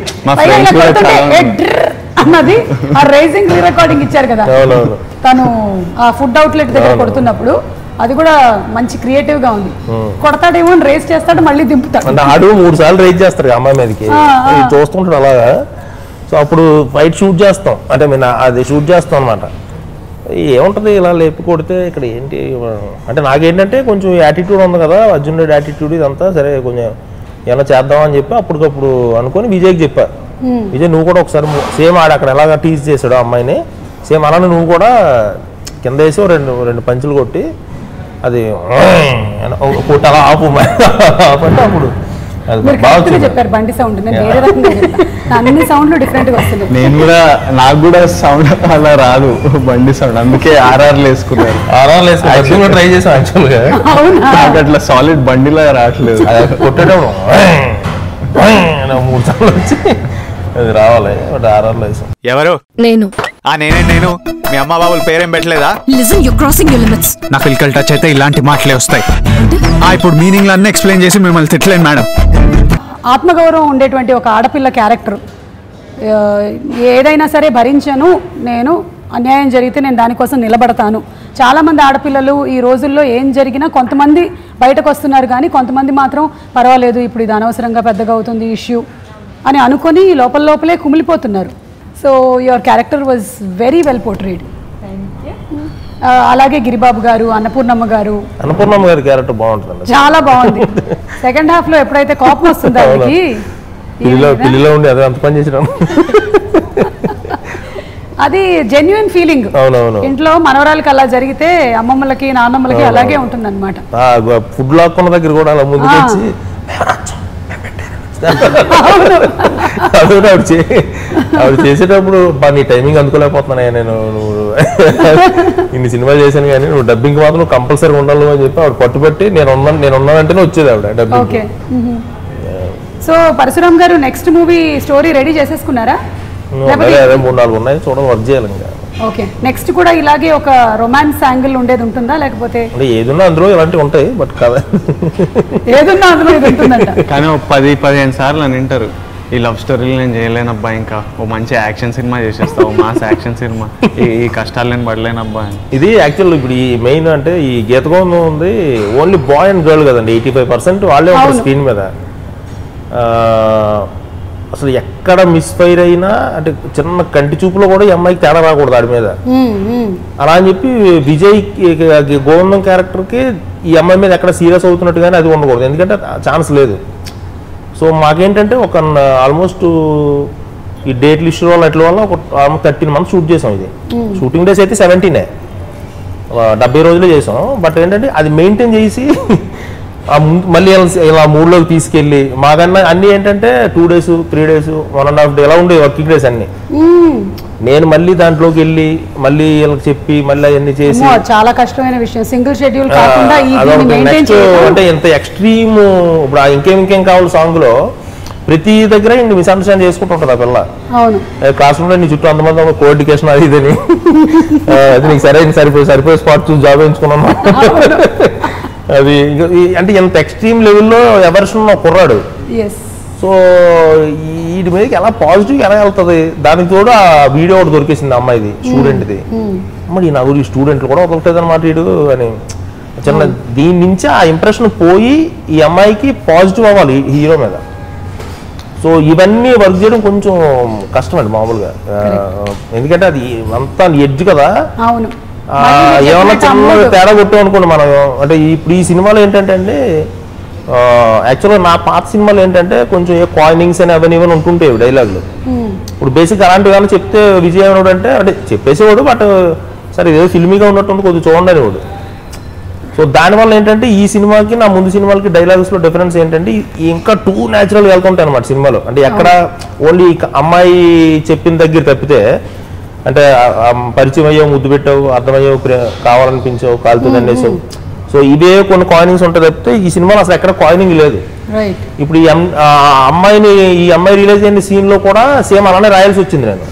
అన్నది ఆ రేసింగ్ రికార్డింగ్ ఇచ్చారు కదా తను ఆ ఫుడ్ అవుట్లెట్ దగ్గర కొడుతున్నప్పుడు, అది కూడా మంచి క్రియేటివ్ గా ఉంది. కొడతాడేమో రేస్ చేస్తాడు, మళ్ళీ దింపుతాడు. అంటే ఆడు మూడు సార్లు రేస్ చేస్తాడు అమ్మాయి మీదకి, చూస్తుంటాడు అలాగా. సో అప్పుడు ఫైట్ షూట్ చేస్తాం, అంటే మేము అది షూట్ చేస్తాం అనమాట. ఏముంటుంది ఇలా లేపి కొడితే ఇక్కడ ఏంటి అంటే, నాకేంటంటే కొంచెం యాటిట్యూడ్ ఉంది కదా, అర్జున్ రెడ్డి యాటిట్యూడ్ ఇదంతా, సరే కొంచెం ఏమైనా చేద్దామని చెప్పి అప్పటికప్పుడు అనుకొని విజయ్కి చెప్పా, విజయ్ నువ్వు కూడా ఒకసారి సేమ్ ఆడ అక్కడ ఎలాగ టీజ్ చేశాడు అమ్మాయిని, సేమ్ అలానే నువ్వు కూడా కింద వేసి రెండు రెండు పంచులు కొట్టి అది కొట్టి అలా ఆపు అంటే అప్పుడు చెప్పారు బండి సౌండ్. అన్ని సౌండ్లు డిఫరెంట్ గా వస్తున్నాయి. నేను కూడా, నాకు కూడా సౌండ్ అలా రాదు బండి సౌండ్, అందుకే ఆర్ఆర్ వేసుకున్నారు. ఆర్ఆర్ వేసుకుని ట్రై చేసాం యాక్చువల్ గా, నాకు అట్లా సాలిడ్ బండిలా రావట్లేదు. కొట్టడం మూడు సార్లు వచ్చి అది రావాలి బట్ ఆర్ఆర్లో వేసాం. ఎవరు? నేను. ఆ నేనే నేను. మీ అమ్మ బాబుల పేరేం పెట్టలేదా? Listen you crossing your limits. నా ఫిజికల్ టచ్ అయితే ఇలాంటి మాటలే వస్తాయి. ఆ ఇప్పుడు మీనింగ్లు అన్నీ ఎక్స్ప్లెయిన్ చేసి మిమ్మల్ని తిట్టలేను మేడం. ఆత్మగౌరవం ఉండేటువంటి ఒక ఆడపిల్ల క్యారెక్టర్ ఏదైనా సరే భరించను, నేను అన్యాయం జరిగితే నేను దానికోసం నిలబడతాను. చాలామంది ఆడపిల్లలు ఈ రోజుల్లో ఏం జరిగినా కొంతమంది బయటకు వస్తున్నారు, కానీ కొంతమంది మాత్రం పర్వాలేదు ఇప్పుడు ఇది అనవసరంగా పెద్దగా అవుతుంది ఇష్యూ అని అనుకొని లోపల లోపలే కుమిలిపోతున్నారు. So your character was very well portrayed. అలాగే గిరిబాబు గారు, అన్నపూర్ణమ్మ గారు. అన్నపూర్ణమ్మ గారి క్యారెక్టర్ బాగుంటుంది, చాలా బాగుంది. సెకండ్ హాఫ్ లో ఎప్పుడైతే కోపం వస్తుంది ఆవిడకి, పిల్లిలో ఉండి అదే అంత పని చేసిన అది జెన్యున్ ఫీలింగ్. ఇంట్లో మనవరాలకి అలా జరిగితే అమ్మమ్మలకి నాన్నమ్మలకి అలాగే ఉంటుంది అనమాట. ఫుడ్ లాక్కున్న దగ్గర కూడా అలా ముందుకు వచ్చి ఆవిడ చేసేటప్పుడు నీ టైమింగ్ అందుకోలేకపోతున్నాయి, నేను నువ్వు ఇన్ని సినిమాలు చేశాను కానీ నువ్వు డబ్బింగ్ మాత్రం కంపల్సరీ ఉండాలి అని చెప్పి ఆవిడ పట్టుబట్టి నేను ఉన్నాను నేను ఉన్నానంటేనే వచ్చేది ఆవిడ డబ్బింగ్. సో పరశురామ్ గారు నెక్స్ట్ మూవీ స్టోరీ రెడీ చేసేసుకున్నారా? అదే మూడు నాలుగు ఉన్నాయి, చూడండి వర్క్ చేయాలి ఇంకా. ఓకే, నెక్స్ట్ కూడా ఇలాగే ఒక రొమాన్స్ యాంగిల్ ఉండేది ఉంటుందా లేకపోతే? ఏదున్నా అందులో ఇలాంటివి ఉంటాయి బట్ కదా ఏదున్నా అందులో ఇది ఉంటుందంట. కానీ ఒక పది పదిహేను సార్లు అని వింటారు ఈ లవ్ స్టోరీలు నేను చేయలేనబ్బా, ఇంకా ఓ మంచి యాక్షన్ సినిమా చేసేస్తావు, మాస్ యాక్షన్ సినిమా, ఈ కష్టాలు నేను పడలేనబ్బా. ఇది యాక్చువల్ ఇప్పుడు ఈ మెయిన్ అంటే ఈ గీతగోందం ఉంది ఓన్లీ బాయ్ అండ్ గర్ల్ కదండి, ఎయిటీ ఫైవ్ పర్సెంట్ వాళ్ళే ఉంటారు స్క్రీన్ మీద. అసలు ఎక్కడ మిస్ఫైర్ అయినా అంటే చిన్న కంటి చూపులో కూడా ఈ అమ్మాయికి తేడా రాకూడదు ఆడి మీద. అలా అని చెప్పి విజయ్ గోవిందం క్యారెక్టర్కి ఈ అమ్మాయి మీద ఎక్కడ సీరియస్ అవుతున్నట్టు కానీ అది ఉండకూడదు, ఎందుకంటే ఛాన్స్ లేదు. సో మాకేంటంటే ఒక ఆల్మోస్ట్ ఈ డేట్ లిస్ట్ వల్ల అట్ల వల్ల ఒక ఆల్మోస్ట్ థర్టీన్ మంత్స్ షూట్ చేసాం. ఇది షూటింగ్ డేస్ అయితే సెవెంటీనే, డెబ్బై రోజులే చేసాం. బట్ ఏంటంటే అది మెయింటైన్ చేసి మళ్ళీ ఇలా మూడులోకి తీసుకెళ్ళి మాకన్నా అన్ని ఏంటంటే two days three days one and half day ఎలా ఉండే వర్కింగ్ డేస్ అన్ని. నేను మళ్ళీ దాంట్లోకి వెళ్ళి మళ్ళీ వీళ్ళకి చెప్పి మళ్ళీ అవన్నీ చేసి చాలా కష్టమైన విషయం. సింగిల్ షెడ్యూల్ కాకుండా నెక్స్ట్ అంటే ఎంత ఎక్స్ట్రీమ్ ఇప్పుడు ఇంకేం ఇంకేం కావాలి సాంగ్ లో ప్రతి దగ్గర ఇంక మిస్అండర్స్టాండ్ చేసుకుంటూ ఉంటుంది ఆ పిల్ల. క్లాస్ రూమ్ లో నీ చుట్టూ అంతమంది కోఎడ్యుకేషన్ అది ఇదని అది నీకు సరైన సరిపోయి సరిపోయే స్పాట్ చూసి జాబ్ వేయించుకున్నాను అది అంటే ఎంత ఎక్స్ట్రీమ్ లెవెల్లో ఎవర్షన్ కుర్రాడు. సో వీటి మీదకి ఎలా పాజిటివ్ ఎలా వెళ్తుంది, దానికి తోడు ఆ వీడియో ఒకటి దొరికేసింది అమ్మాయిది స్టూడెంట్ది. మరి నా గురి స్టూడెంట్లు కూడా వదలట్లేదు అనమాట వీడు అని చిన్న దీని నుంచి ఆ ఇంప్రెషన్ పోయి ఈ అమ్మాయికి పాజిటివ్ అవ్వాలి హీరో మీద. సో ఇవన్నీ వర్క్ చేయడం కొంచెం కష్టం అండి మామూలుగా, ఎందుకంటే అది అంతా ఎడ్జ్ కదా. ఏమన్నా చిన్న తేడా కొట్టాం అనుకోండి మనం. అంటే ఇప్పుడు ఈ సినిమాలో ఏంటంటే అండి యాక్చువల్గా నా పాత సినిమాలు ఏంటంటే కొంచెం ఏ కాయినింగ్స్ అని అవన్నీ ఇవన్నీ ఉంటుంటాయి డైలాగులు. ఇప్పుడు బేసిక్ అలాంటివి కానీ చెప్తే విజయ్ ఏమన్నాడు అంటే అంటే చెప్పేసేవాడు బట్ సరే ఏదో ఫిల్మీగా ఉన్నట్టు కొద్దిగా చూడండి అనేవాడు. సో దానివల్ల ఏంటంటే ఈ సినిమాకి నా ముందు సినిమాలకి డైలాగ్స్లో డిఫరెన్స్ ఏంటంటే ఇంకా టూ న్యాచురల్గా వెళ్తుంటాయి అనమాట సినిమాలో. అంటే ఎక్కడ ఓన్లీ అమ్మాయి చెప్పిన దగ్గర తప్పితే అంటే పరిచయం అయ్యావు, ముద్దు పెట్టావు, అర్థమయ్యావు, కావాలనిపించావు, కాలుతో దండేసావు. సో ఇవే కొన్ని కాయినింగ్స్ ఉంటాయి తప్పితే ఈ సినిమాలో అసలు ఎక్కడ కాయినింగ్ లేదు. ఇప్పుడు ఈ అమ్మాయిని ఈ అమ్మాయి రిలీజ్ అయిన సీన్ లో కూడా సేమ్ అలానే రాయాల్సి వచ్చింది నేను.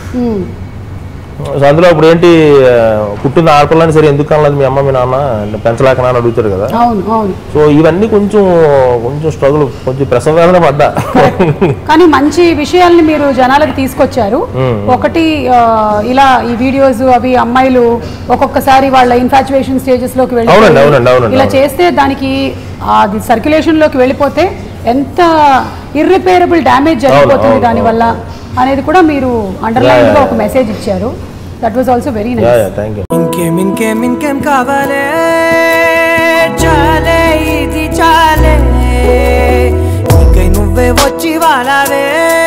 సో అందులో ఇప్పుడు ఏంటి పుట్టిన ఆడపిల్లని సరే ఎందుకు అనలేదు మీ అమ్మ మీ నాన్న పెంచలేక నాన్న అడుగుతారు కదా. సో ఇవన్నీ కొంచెం కొంచెం స్ట్రగుల్, కొంచెం ప్రసవేదన పడ్డా. కానీ మంచి విషయాల్ని మీరు జనాలకు తీసుకొచ్చారు. ఒకటి ఇలా ఈ వీడియోస్ అవి అమ్మాయిలు ఒక్కొక్కసారి వాళ్ళ ఇన్ఫాచ్యుయేషన్ స్టేజెస్ లోకి వెళ్ళి ఇలా చేస్తే దానికి అది సర్క్యులేషన్ లోకి వెళ్ళిపోతే ఎంత ఇర్రిపేరబుల్ డ్యామేజ్ జరిగిపోతుంది దానివల్ల అనేది కూడా మీరు అండర్లైన్ గా ఒక మెసేజ్ ఇచ్చారు. That was also very nice. ఇంకేం ఇంకేం ఇంకేం కావాలే చాలే ఇది చాలే ఇంకై నువ్వే వచ్చి వాళ్ళవే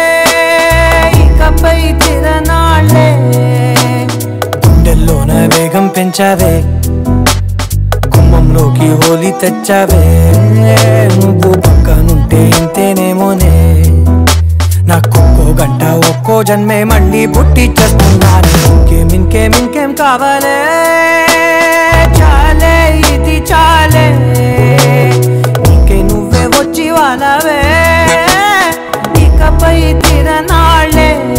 ఇకపై తిరనాళ్ళే గుండెల్లోన వేగం పెంచావే గుమ్మంలోకి హోలీ తెచ్చావే నువ్వు పక్కనుంటే ఇంతేనేమోనే నాకొక్కో గంట ఒక్కో జన్మే మళ్ళీ పుట్టి చేస్తున్నాను. ఇంకేం ఇంకేం ఇంకేం కావాలే చాలే ఇది చాలే ఇంకే నువ్వే వచ్చి వాళ్ళవే ఇకపై తిరనాళ్ళే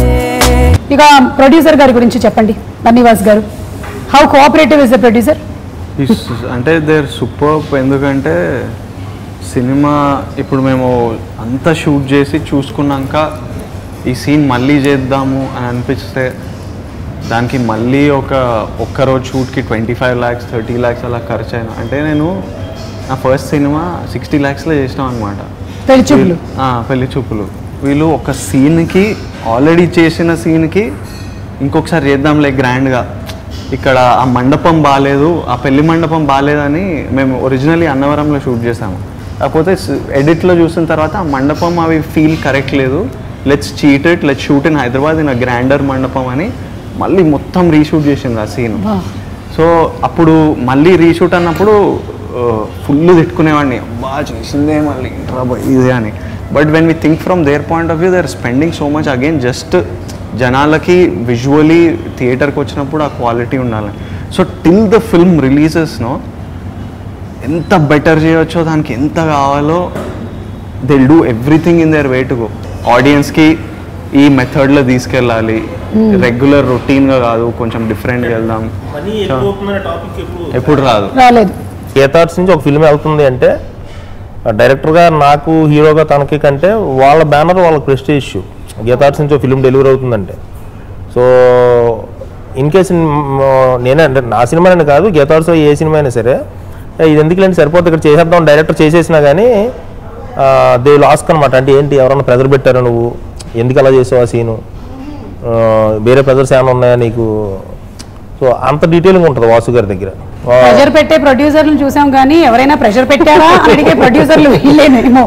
ఇక ప్రొడ్యూసర్ గారి గురించి చెప్పండి బన్నీవాస్ గారు. How cooperative is the producer? అంటే దేర్ సూపర్. ఎందుకంటే సినిమా ఇప్పుడు మేము అంతా షూట్ చేసి చూసుకున్నాక ఈ సీన్ మళ్ళీ చేద్దాము అని అనిపిస్తే దానికి మళ్ళీ ఒక ఒక్కరోజు షూట్కి twenty five lakhs thirty lakhs అలా ఖర్చు అయినా. అంటే నేను నా ఫస్ట్ సినిమా సిక్స్టీ ల్యాక్స్లో చేసినాం అనమాట, పెళ్లి చూపులు. పెళ్లి చూపులు. వీళ్ళు ఒక సీన్కి ఆల్రెడీ చేసిన సీన్కి ఇంకొకసారి చేద్దాంలే గ్రాండ్గా, ఇక్కడ ఆ మండపం బాగాలేదు, ఆ పెళ్లి మండపం బాగాలేదని మేము ఒరిజినల్లీ అన్నవరంలో షూట్ చేసాము. కాకపోతే ఎడిట్లో చూసిన తర్వాత ఆ మండపం అవి ఫీల్ కరెక్ట్ లేదు, let's cheat it, let's shoot in Hyderabad in a grander mandapam అని మళ్ళీ మొత్తం రీషూట్ చేసింది ఆ సీన్. సో అప్పుడు మళ్ళీ రీషూట్ అన్నప్పుడు ఫుల్ తిట్టుకునేవాడిని, బాగా చేసిందే మళ్ళీ ఇదే అని. But when we think from their point of view they are spending so much again just జనాలకి విజువలీ థియేటర్కి వచ్చినప్పుడు ఆ క్వాలిటీ ఉండాలి. సో టిల్ ద ఫిల్మ్ రిలీజెస్నో ఎంత బెటర్ చేయవచ్చో, దానికి ఎంత కావాలో they do everything in their way to go. ఆడియన్స్కి ఈ మెథడ్లో తీసుకెళ్ళాలి, రెగ్యులర్ రొటీన్గా కాదు, కొంచెం డిఫరెంట్గా వెళ్దాం. ఎప్పుడు రాదు రాలేదు. థియేటర్స్ నుంచి ఒక ఫిల్మ్ వెళ్తుంది అంటే డైరెక్టర్గా నాకు హీరోగా తనకి కంటే వాళ్ళ బ్యానర్ వాళ్ళ ప్రెస్టీజ్ ఇష్యూ. గీతార్ట్స్ నుంచి ఒక ఫిల్మ్ డెలివరీ అవుతుందంటే, సో ఇన్ కేసు నేనే అంటే నా సినిమా అని కాదు, గీతార్ట్స్ ఏ సినిమా అయినా సరే ఇది ఎందుకులేండి సరిపోతుంది ఇక్కడ చేసేద్దాం డైరెక్టర్ చేసేసినా కానీ దే లాస్క్ అనమాట. అంటే ఏంటి ఎవరన్నా ప్రెజర్ పెట్టారా, నువ్వు ఎందుకు అలా చేసావు ఆ సీను, వేరే ప్రెజర్స్ ఏమైనా ఉన్నాయా నీకు? సో అంత డీటెయిలింగ్ ఉంటుంది వాసు గారి దగ్గర. ప్రెషర్ పెట్టే ప్రొడ్యూసర్లు చూసాం కానీ ఎవరైనా ప్రెషర్ పెట్టారా అడిగే ప్రొడ్యూసర్లు వీళ్ళేనేమో.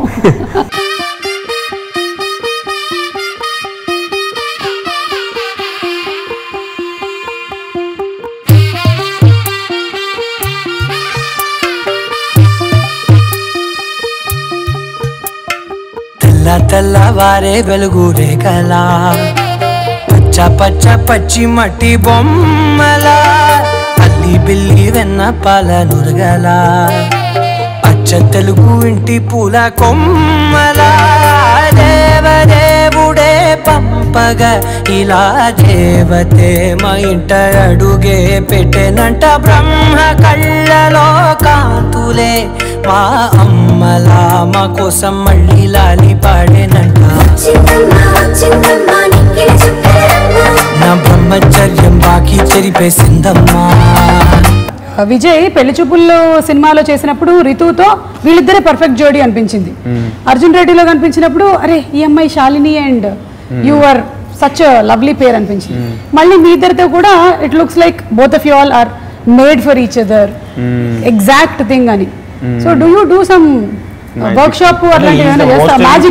తెల్ల తెల్లవారే వెలుగు రేఖలా, పచ్చ పచ్చ పచ్చి మట్టి బొమ్మలా, అల్లి బిల్లి వెన్న పాల నురగలా, అచ్చ తెలుగు ఇంటి పూల కొమ్మలా, దేవదేవుడే పంపగా ఇలా దేవతే మా ఇంట అడుగే పెట్టెనంట. బ్రహ్మ కళ్ళలో కాంతులే మా అమ్మలా మా కోసం మళ్ళీ లాలి పాడేనంట. నా బ్రహ్మచర్యం బాకీ చెరిపేసిందమ్మా. విజయ్ పెళ్లి చూపుల్లో సినిమాలో చేసినప్పుడు రితుతో వీళ్ళిద్దరే పర్ఫెక్ట్ జోడీ అనిపించింది. అర్జున్ రెడ్డిలో కనిపించినప్పుడు అరే ఈ అమ్మాయి Shalini and you are such lovely pair అనిపించింది. మళ్ళీ మీ ఇద్దరితో కూడా it looks like both of you all are made for each other exact thing అని. So do you do some workshop అట్లాంటివి ఏమైనా చేస్తా? Magic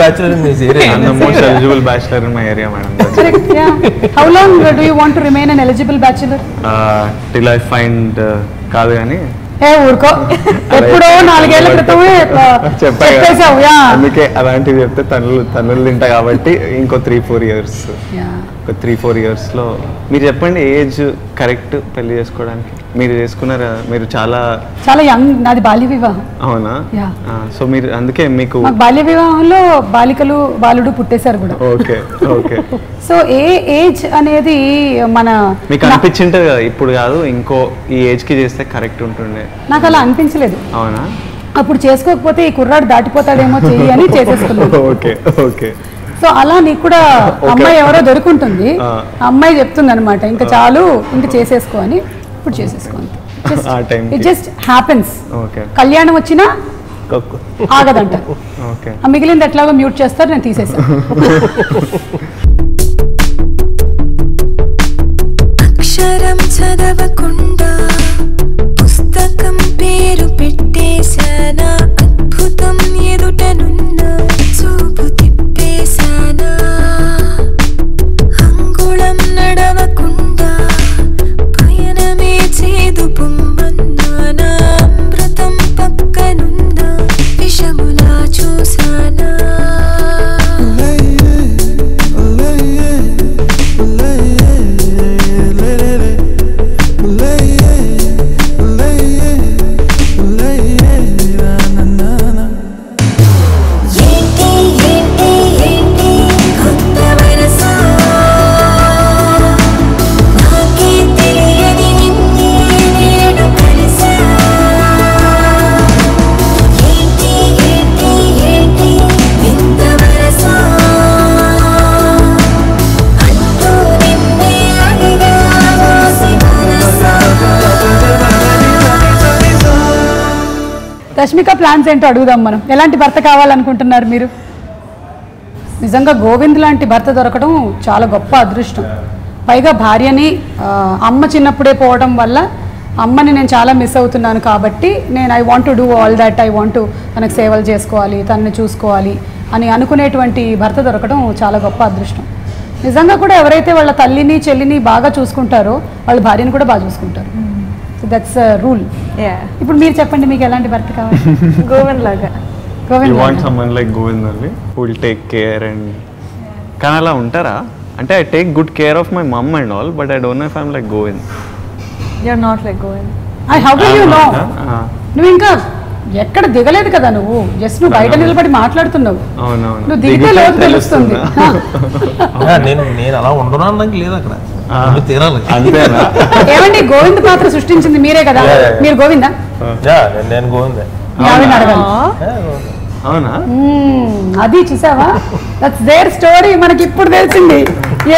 how long do you want to remain an eligible bachelor? Till I find కాదు కానీ ఏ ఊరుకో, ఎప్పుడో నాలుగేళ్ల క్రితమే చెప్పేసావు. అందుకే అలాంటివి చెప్తే తనులు తనులు తింటా కాబట్టి ఇంకో త్రీ ఫోర్ ఇయర్స్ ఒక త్రీ ఫోర్ ఇయర్స్లో మీరు చెప్పండి ఏజ్ కరెక్ట్ పెళ్లి చేసుకోవడానికి. మీరు చేసుకున్నారా? మీరు చాలా చాలా యంగ్. నాది బాల్య వివాహం. అవునా? సో మీరు అందుకే మీకు బాల్య వివాహంలో బాలికలు బాలుడు పుట్టేశారు కూడా. Okay okay. సో ఏ ఏజ్ అనేది మన మీకు అనిపించింటది కదా ఇప్పుడు కాదు ఇంకో ఈ ఏజ్ కి చేస్తే కరెక్ట్ ఉంటుండే? నాకు అలా అనిపించలేదు. అవునా? అప్పుడు చేసుకోకపోతే ఈ కుర్రాడు దాటిపోతాడేమో చెయ్యి అని చేసేసుకున్నాను. Okay okay. సో అలా నీకు కూడా అమ్మాయి ఎవరో దొరుకుంటుంది, అమ్మాయి చెప్తుంది అనమాట ఇంకా చాలు ఇంకా చేసేసుకో అని. ఇప్పుడు చేసేసుకో, ఇట్ జస్ట్ హ్యాపెన్స్. కళ్యాణం వచ్చినా ఆగదంట. మిగిలింది ఎట్లాగో మ్యూట్ చేస్తారు, నేను తీసేసాను. అక్షరం చదవకుండా పుస్తకం పేరు పెట్టేశానా, అద్భుతం ఎదుటనున్న చూపు తిప్పేశానా, అంగుళం నడవకుండా పయనమే చేదు పొమ్మన్నానా, అమృతం పక్కనున్న విషములా చూసానా. రష్మిక ప్లాన్స్ ఏంటో అడుగుదాం మనం. ఎలాంటి భర్త కావాలనుకుంటున్నారు మీరు? నిజంగా గోవింద్ లాంటి భర్త దొరకడం చాలా గొప్ప అదృష్టం. పైగా భార్యని అమ్మ చిన్నప్పుడే పోవడం వల్ల అమ్మని నేను చాలా మిస్ అవుతున్నాను కాబట్టి నేను I want to do all that, I want to తనకు సేవలు చేసుకోవాలి, తనని చూసుకోవాలి అని అనుకునేటువంటి భర్త దొరకడం చాలా గొప్ప అదృష్టం. నిజంగా కూడా ఎవరైతే వాళ్ళ తల్లిని చెల్లిని బాగా చూసుకుంటారో వాళ్ళ భార్యని కూడా బాగా చూసుకుంటారు. So that's rule. ఇప్పుడు మీరు చెప్పండి, మీకు ఎలాంటి భర్త కావాలి? గోవింద్ లాగా. You want someone like Govind only who will take care and కానీ అలా ఉంటారా? అంటే I take good care of my mom and all, but I don't know if I'm like Govind. You're not like Govind. I how do you know? నువ్వు ఇంకా ఎక్కడ దిగలేదు కదా, నువ్వు జస్ట్ నువ్వు బయట నిలబడి మాట్లాడుతున్నావు. అవునవును, నువ్వు దిగితే లోతు తెలుస్తుంది. నేను నేను అలా ఉండను అనడానికి లేదు అక్కడ, తీరాలి అంతేనా? ఏమండి, గోవింద్ పాత్ర సృష్టించింది మీరే కదా, మీరు గోవిందా? నేను గోవిందే. అవునా? అది చూసావా, దట్స్ దేర్ స్టోరీ, మనకి ఇప్పుడు తెలిసింది. ఏ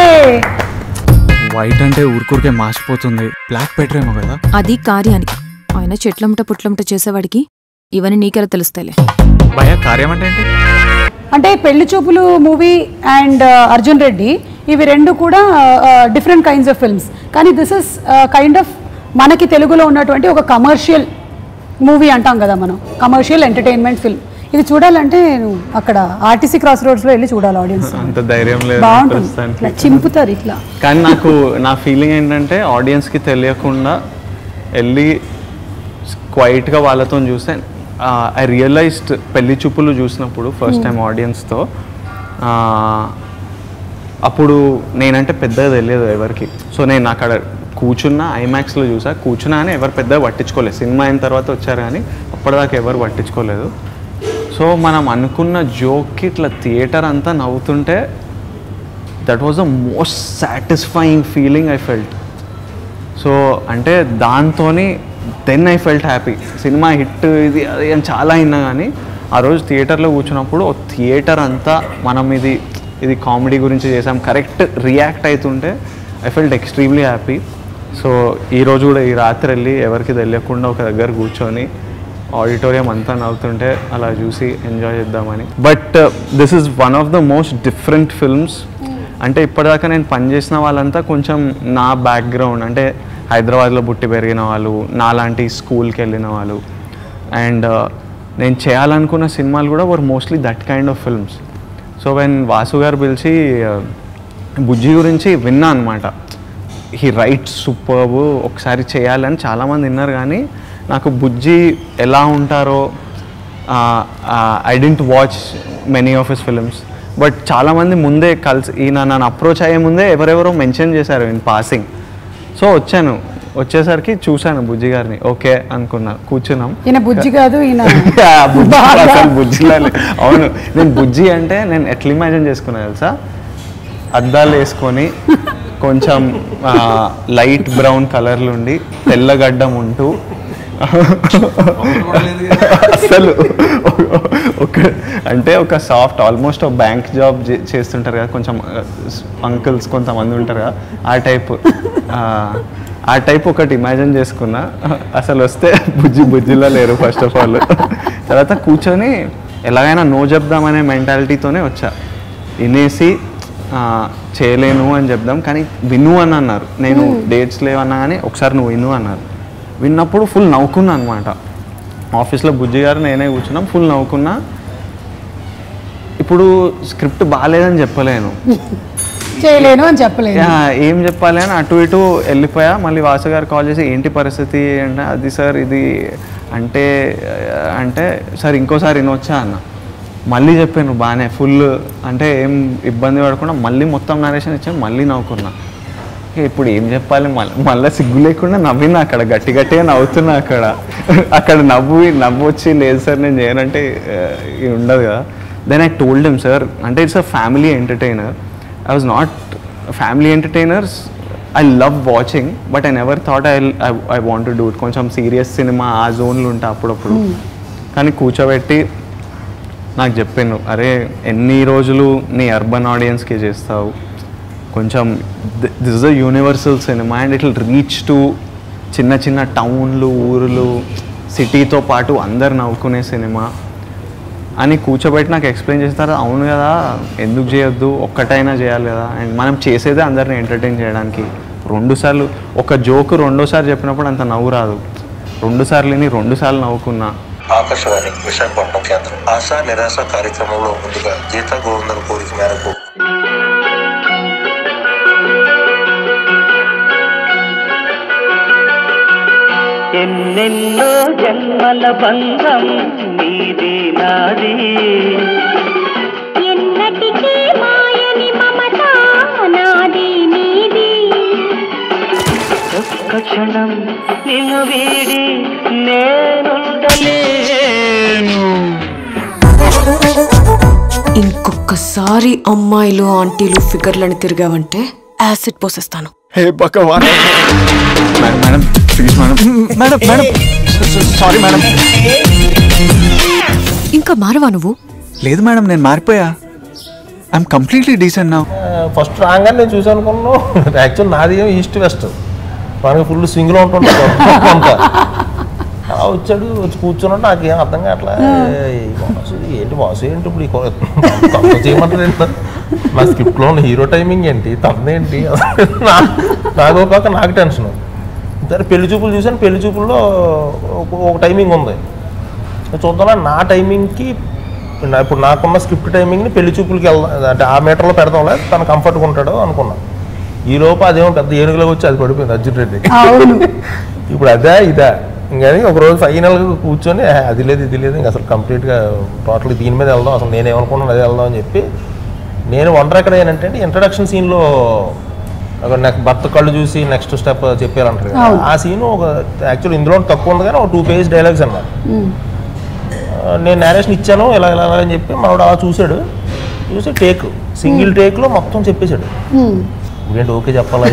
వైట్ అంటే ఊరుకూరికే మాసిపోతుంది, బ్లాక్ బెటర్ ఏమో కదా. అది కార్యానికి, ఆయన చెట్లమట పుట్లమట చేసేవాడికి ఇవన్నీ నీకెలా తెలుస్తాయిలే. భయ కార్యం అంటే ఏంటి? అంటే పెళ్లి చూపులు మూవీ అండ్ అర్జున్ రెడ్డి, ఇవి రెండు కూడా డిఫరెంట్ కైండ్స్ ఆఫ్ ఫిల్మ్స్. కానీ దిస్ ఇస్ కైండ్ ఆఫ్ మనకి తెలుగులో ఉన్నటువంటి ఒక కమర్షియల్ మూవీ అంటాం కదా మనం, కమర్షియల్ ఎంటర్టైన్మెంట్ ఫిల్మ్. ఇది చూడాలంటే అక్కడ ఆర్టీసీ క్రాస్ రోడ్స్ లో వెళ్ళి చూడాలి. ఆడియన్స్ అంత ధైర్యం లేదు, బాగుంటుంది, చింపుతారు ఇట్లా. కానీ నాకు నా ఫీలింగ్ ఏంటంటే ఆడియన్స్కి తెలియకుండా వెళ్ళి క్వైట్గా వాళ్ళతో చూస్తే ఐ రియలైజ్డ్ పెళ్లి చూపులు చూసినప్పుడు ఫస్ట్ టైం ఆడియన్స్తో, అప్పుడు నేనంటే పెద్దగా తెలియదు ఎవరికి. సో నేను అక్కడ కూర్చున్నా, ఐమాక్స్లో చూసా, కూర్చున్నా అని ఎవరు పెద్దగా పట్టించుకోలేదు. సినిమా అయిన తర్వాత వచ్చారు కానీ అప్పటిదాకా ఎవరు పట్టించుకోలేదు. సో మనం అనుకున్న జోక్కి ఇట్లా థియేటర్ అంతా నవ్వుతుంటే that was the most satisfying feeling I felt. So అంటే దాంతో then I felt happy. Cinema hit ఇది అది అని చాలా అయినా కానీ ఆ రోజు థియేటర్లో కూర్చున్నప్పుడు థియేటర్ అంతా మనం ఇది ఇది కామెడీ గురించి చేసాం కరెక్ట్ రియాక్ట్ అవుతుంటే I felt extremely happy. So ఈరోజు కూడా ఈ రాత్రి వెళ్ళి ఎవరికి తెలియకుండా ఒక దగ్గర కూర్చొని ఆడిటోరియం అంతా నవ్వుతుంటే అలా చూసి ఎంజాయ్ చేద్దామని. But this is one of the most different films. అంటే ఇప్పటిదాకా నేను పనిచేసిన వాళ్ళంతా కొంచెం నా బ్యాక్గ్రౌండ్, అంటే హైదరాబాద్లో పుట్టి పెరిగిన వాళ్ళు, నాలాంటి స్కూల్కి వెళ్ళిన వాళ్ళు, అండ్ నేను చేయాలనుకున్న సినిమాలు కూడా were mostly that kind of films. So when Vasu garu పిలిచి బుజ్జి గురించి విన్నా అనమాట, హీ రైట్స్ సూపర్బ్, ఒకసారి చేయాలని చాలామంది విన్నారు. కానీ నాకు బుజ్జి ఎలా ఉంటారో, I didn't watch many of his films, but చాలామంది ముందే కలిసి ఈయన నన్ను అప్రోచ్ అయ్యే ముందే ఎవరెవరో మెన్షన్ చేశారు ఇన్ పాసింగ్. సో వచ్చాను, వచ్చేసరికి చూశాను బుజ్జి గారిని, ఓకే అనుకున్నా, కూర్చున్నాం. ఈయన బుజ్జి కాదు, ఈయన బుజ్జిలా. అవును, నేను బుజ్జి అంటే నేను ఎట్లా ఇమాజిన్ చేసుకున్నా తెలుసా, అద్దాలు వేసుకొని కొంచెం లైట్ బ్రౌన్ కలర్లు ఉండి తెల్లగడ్డం ఉంటూ అసలు ఒక అంటే ఒక సాఫ్ట్ ఆల్మోస్ట్ ఒక బ్యాంక్ జాబ్ చేస్తుంటారు కదా కొంచెం అంకుల్స్ కొంతమంది ఉంటారు కదా, ఆ టైప్ ఆ టైప్ ఒకటి ఇమాజిన్ చేసుకున్నా. అసలు వస్తే బుజ్జి బుజ్జిలా లేరు ఫస్ట్ ఆఫ్ ఆల్. తర్వాత కూర్చొని ఎలాగైనా నో చెప్దామనే మెంటాలిటీతోనే వచ్చా. వినేసి చేయలేను అని చెప్దాం కానీ విను అని అన్నారు. నేను డేట్స్ లేవన్నా కానీ ఒకసారి నువ్వు విను అన్నారు. విన్నప్పుడు ఫుల్ నవ్వుకున్నా అనమాట. ఆఫీస్లో బుజ్జి గారు నేనే కూర్చున్నాం, ఫుల్ నవ్వుకున్నా. ఇప్పుడు స్క్రిప్ట్ బాగాలేదని చెప్పలేను, చేయలేను అని చెప్పలేదు, ఏం చెప్పాలి అని అటు ఇటు వెళ్ళిపోయా. మళ్ళీ వాసు గారు కాల్ చేసి ఏంటి పరిస్థితి అంటే, అది సార్ ఇది అంటే అంటే సార్ ఇంకోసారి వినొచ్చా అన్న. మళ్ళీ చెప్పాను బాగానే ఫుల్, అంటే ఏం ఇబ్బంది పడకుండా మళ్ళీ మొత్తం నరేషన్ ఇచ్చాను. మళ్ళీ నవ్వుకున్నా. ఇప్పుడు ఏం చెప్పాలి, మళ్ళీ మళ్ళీ సిగ్గు లేకుండా నవ్వినా, అక్కడ గట్టి గట్టిగా నవ్వుతున్నా. అక్కడ అక్కడ నవ్వు నవ్వు వచ్చి లేదు సార్ నేను చేయనంటే ఉండదు కదా. Then I told him sir, అంటే it's a family entertainer. I was not family entertainers, I love watching, but I never thought I I want to do it. కొంచెం సీరియస్ సినిమా ఆ జోన్లు ఉంటా అప్పుడప్పుడు. కానీ కూర్చోబెట్టి నాకు చెప్పాను, అరే ఎన్ని రోజులు నీ అర్బన్ ఆడియన్స్కి చేస్తావు, కొంచెం this is a universal cinema and it will reach to చిన్న చిన్న టౌన్లు ఊరులు సిటీతో పాటు అందరు నవ్వుకునే సినిమా అని కూర్చోబెట్టి నాకు ఎక్స్ప్లెయిన్ చేస్తారు. అవును కదా, ఎందుకు చేయొద్దు, ఒక్కటైనా చేయాలి కదా. అండ్ మనం చేసేదే అందరిని ఎంటర్టైన్ చేయడానికి. రెండుసార్లు ఒక జోకు రెండోసారి చెప్పినప్పుడు అంత నవ్వు రాదు. రెండు సార్లు విని రెండు సార్లు నవ్వుకున్నా. ఆకాశవాణి విశాఖపట్నం కేంద్రం ఆశా నిరాశ కార్యక్రమంలో ముందుగా గీతా గోవిందర్ కోరిక మేరకు ఎన్నెన్నో జన్మల బంధం నీది నాది ఎన్నటికీ మాయని మమత నాది నీది ఒక్క క్షణం నిన్ను వీడి నేనుండలేను. ఇంకొకసారి అమ్మాయిలు ఆంటీలు ఫిగర్లను తిరిగావంటే యాసిడ్ పోసేస్తాను. హే భగవాన్. Madam madam please madam madam madam sorry madam. ఇంకా మారవా నువ్వు? లేదు మేడం, నేను మారిపోయా. ఐఎమ్ కంప్లీట్లీ డీసెంట్ నా. ఫస్ట్ రాగానే నేను చూసాను అనుకున్నాను. యాక్చువల్ నాది ఏమో ఈస్ట్ వెస్ట్, మనకి ఫుల్ స్వింగ్లో ఉంటుంటాం. అలా వచ్చాడు, వచ్చి కూర్చున్నాడు. నాకు ఏం అర్థం కావట్లే. వాసు ఏంటి వాసు ఏంటి ఇప్పుడు తప్ప చేయమంటారు ఏంటి, నా స్క్రిప్ట్లో ఉన్న హీరో టైమింగ్ ఏంటి, తప్పదేంటి, నాకు ఒక నాకు టెన్షన్. సరే పెళ్లి చూపులు చూసాను. పెళ్లి చూపుల్లో ఒక టైమింగ్ ఉంది, చూద్దాం నా టైమింగ్కి ఇప్పుడు నాకున్న స్క్రిప్ట్ టైమింగ్ని పెళ్లి చూపులకి వెళ్దాం అంటే ఆ మీటర్లో పెడదాంలే, తను కంఫర్ట్గా ఉంటాడు అనుకున్నాను. ఈ లోపు అదేమో పెద్ద ఏనుగులో వచ్చి అది పడిపోయింది అర్జున్ రెడ్డికి. ఇప్పుడు అదే ఇదా ఇంకా ఒక రోజు ఫైనల్గా కూర్చొని అది లేదు ఇది లేదు ఇంకా అసలు కంప్లీట్గా టోటల్ దీని మీద వెళ్దాం, అసలు నేను ఏమనుకున్నాను అదే వెళ్దాం అని చెప్పి నేను వండర్ ఎక్కడ ఏంటంటే ఇంట్రడక్షన్ సీన్లో నెక్స్ట్ భర్త కళ్ళు చూసి నెక్స్ట్ స్టెప్ చెప్పారంటారు. ఆ సీను ఒక యాక్చువల్ ఇందులో తక్కువ ఉంది కానీ ఒక టూ పేజ్ డైలాగ్స్ అన్నమాట. నేను నేరేషన్ ఇచ్చాను ఇలా ఇలా అని చెప్పి మనోడు అలా చూశాడు. చూసి టేక్ సింగిల్ టేక్లో మొత్తం చెప్పేశాడు. ఏంటి ఓకే చెప్పాలా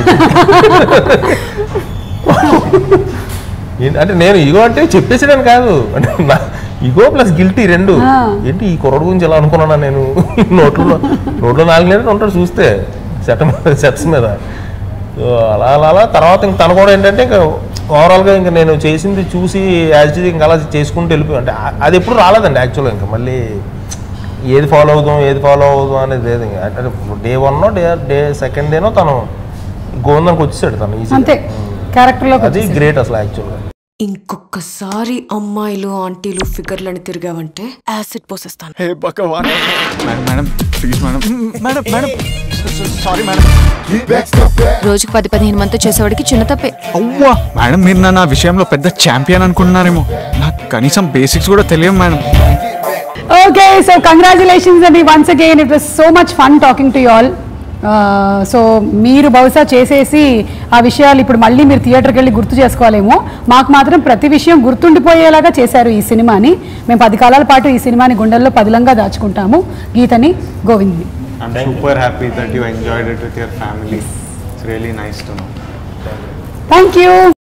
అంటే నేను ఇగో అంటే చెప్పేసాడని కాదు, అంటే నా ఇగో ప్లస్ గిల్టీ రెండు. ఏంటి ఈ కుర్రడు గురించి ఎలా అనుకున్నాను నేను. నోట్లో నోట్లో నాలుగు నెలలు ఉంటాడు చూస్తే సెట్ సెట్స్ మీద. అలా అలా అలా తర్వాత ఇంక తను కూడా ఏంటంటే ఇంకా ఓవరాల్గా ఇంకా నేను చేసింది చూసి యాజ్ ఇట్ ఈజ్ ఇంకా అలా చేసుకుంటూ వెళ్ళిపోయి అంటే అది ఎప్పుడు రాలేదండి యాక్చువల్గా. ఇంకా మళ్ళీ ఏది ఫాలో అవుదాం ఏది ఫాలో అవుదాం అనేది లేదు. ఇంకా అంటే day one day day second డేనో తను గోవిందానికి వచ్చేసాడు తను ఈజీ క్యారెక్టర్లో. అది గ్రేట్ అసలు యాక్చువల్గా. ఇంకొకసారి అమ్మాయిలు ఆంటీలు ఫిగర్లను తిరిగావంటే యాసిడ్ పోసేస్తాను. హే భగవాన్. Madam madam please madam madam madam sorry madam. రోజుకు పది పదిహేను మంది చేసేవాడికి చిన్న తప్పే. అవ్వా మేడం, మీరు నా విషయంలో పెద్ద ఛాంపియన్ అనుకుంటున్నారేమో. నాకు కనీసం బేసిక్స్ కూడా తెలియదు madam. Okay, so congratulations and once again it was so much fun talking to you all. So మీరు బహుశా చేసేసి ఆ విషయాలు ఇప్పుడు మళ్ళీ మీరు థియేటర్కి వెళ్ళి గుర్తు చేసుకోవాలేమో. మాకు మాత్రం ప్రతి విషయం గుర్తుండిపోయేలాగా చేశారు ఈ సినిమాని. మేము పది కాలాల పాటు ఈ సినిమాని గుండెల్లో పదిలంగా దాచుకుంటాము. గీతని, గోవింద్ని. I'm super happy that you enjoyed it with your family. It's really nice to know. Thank you.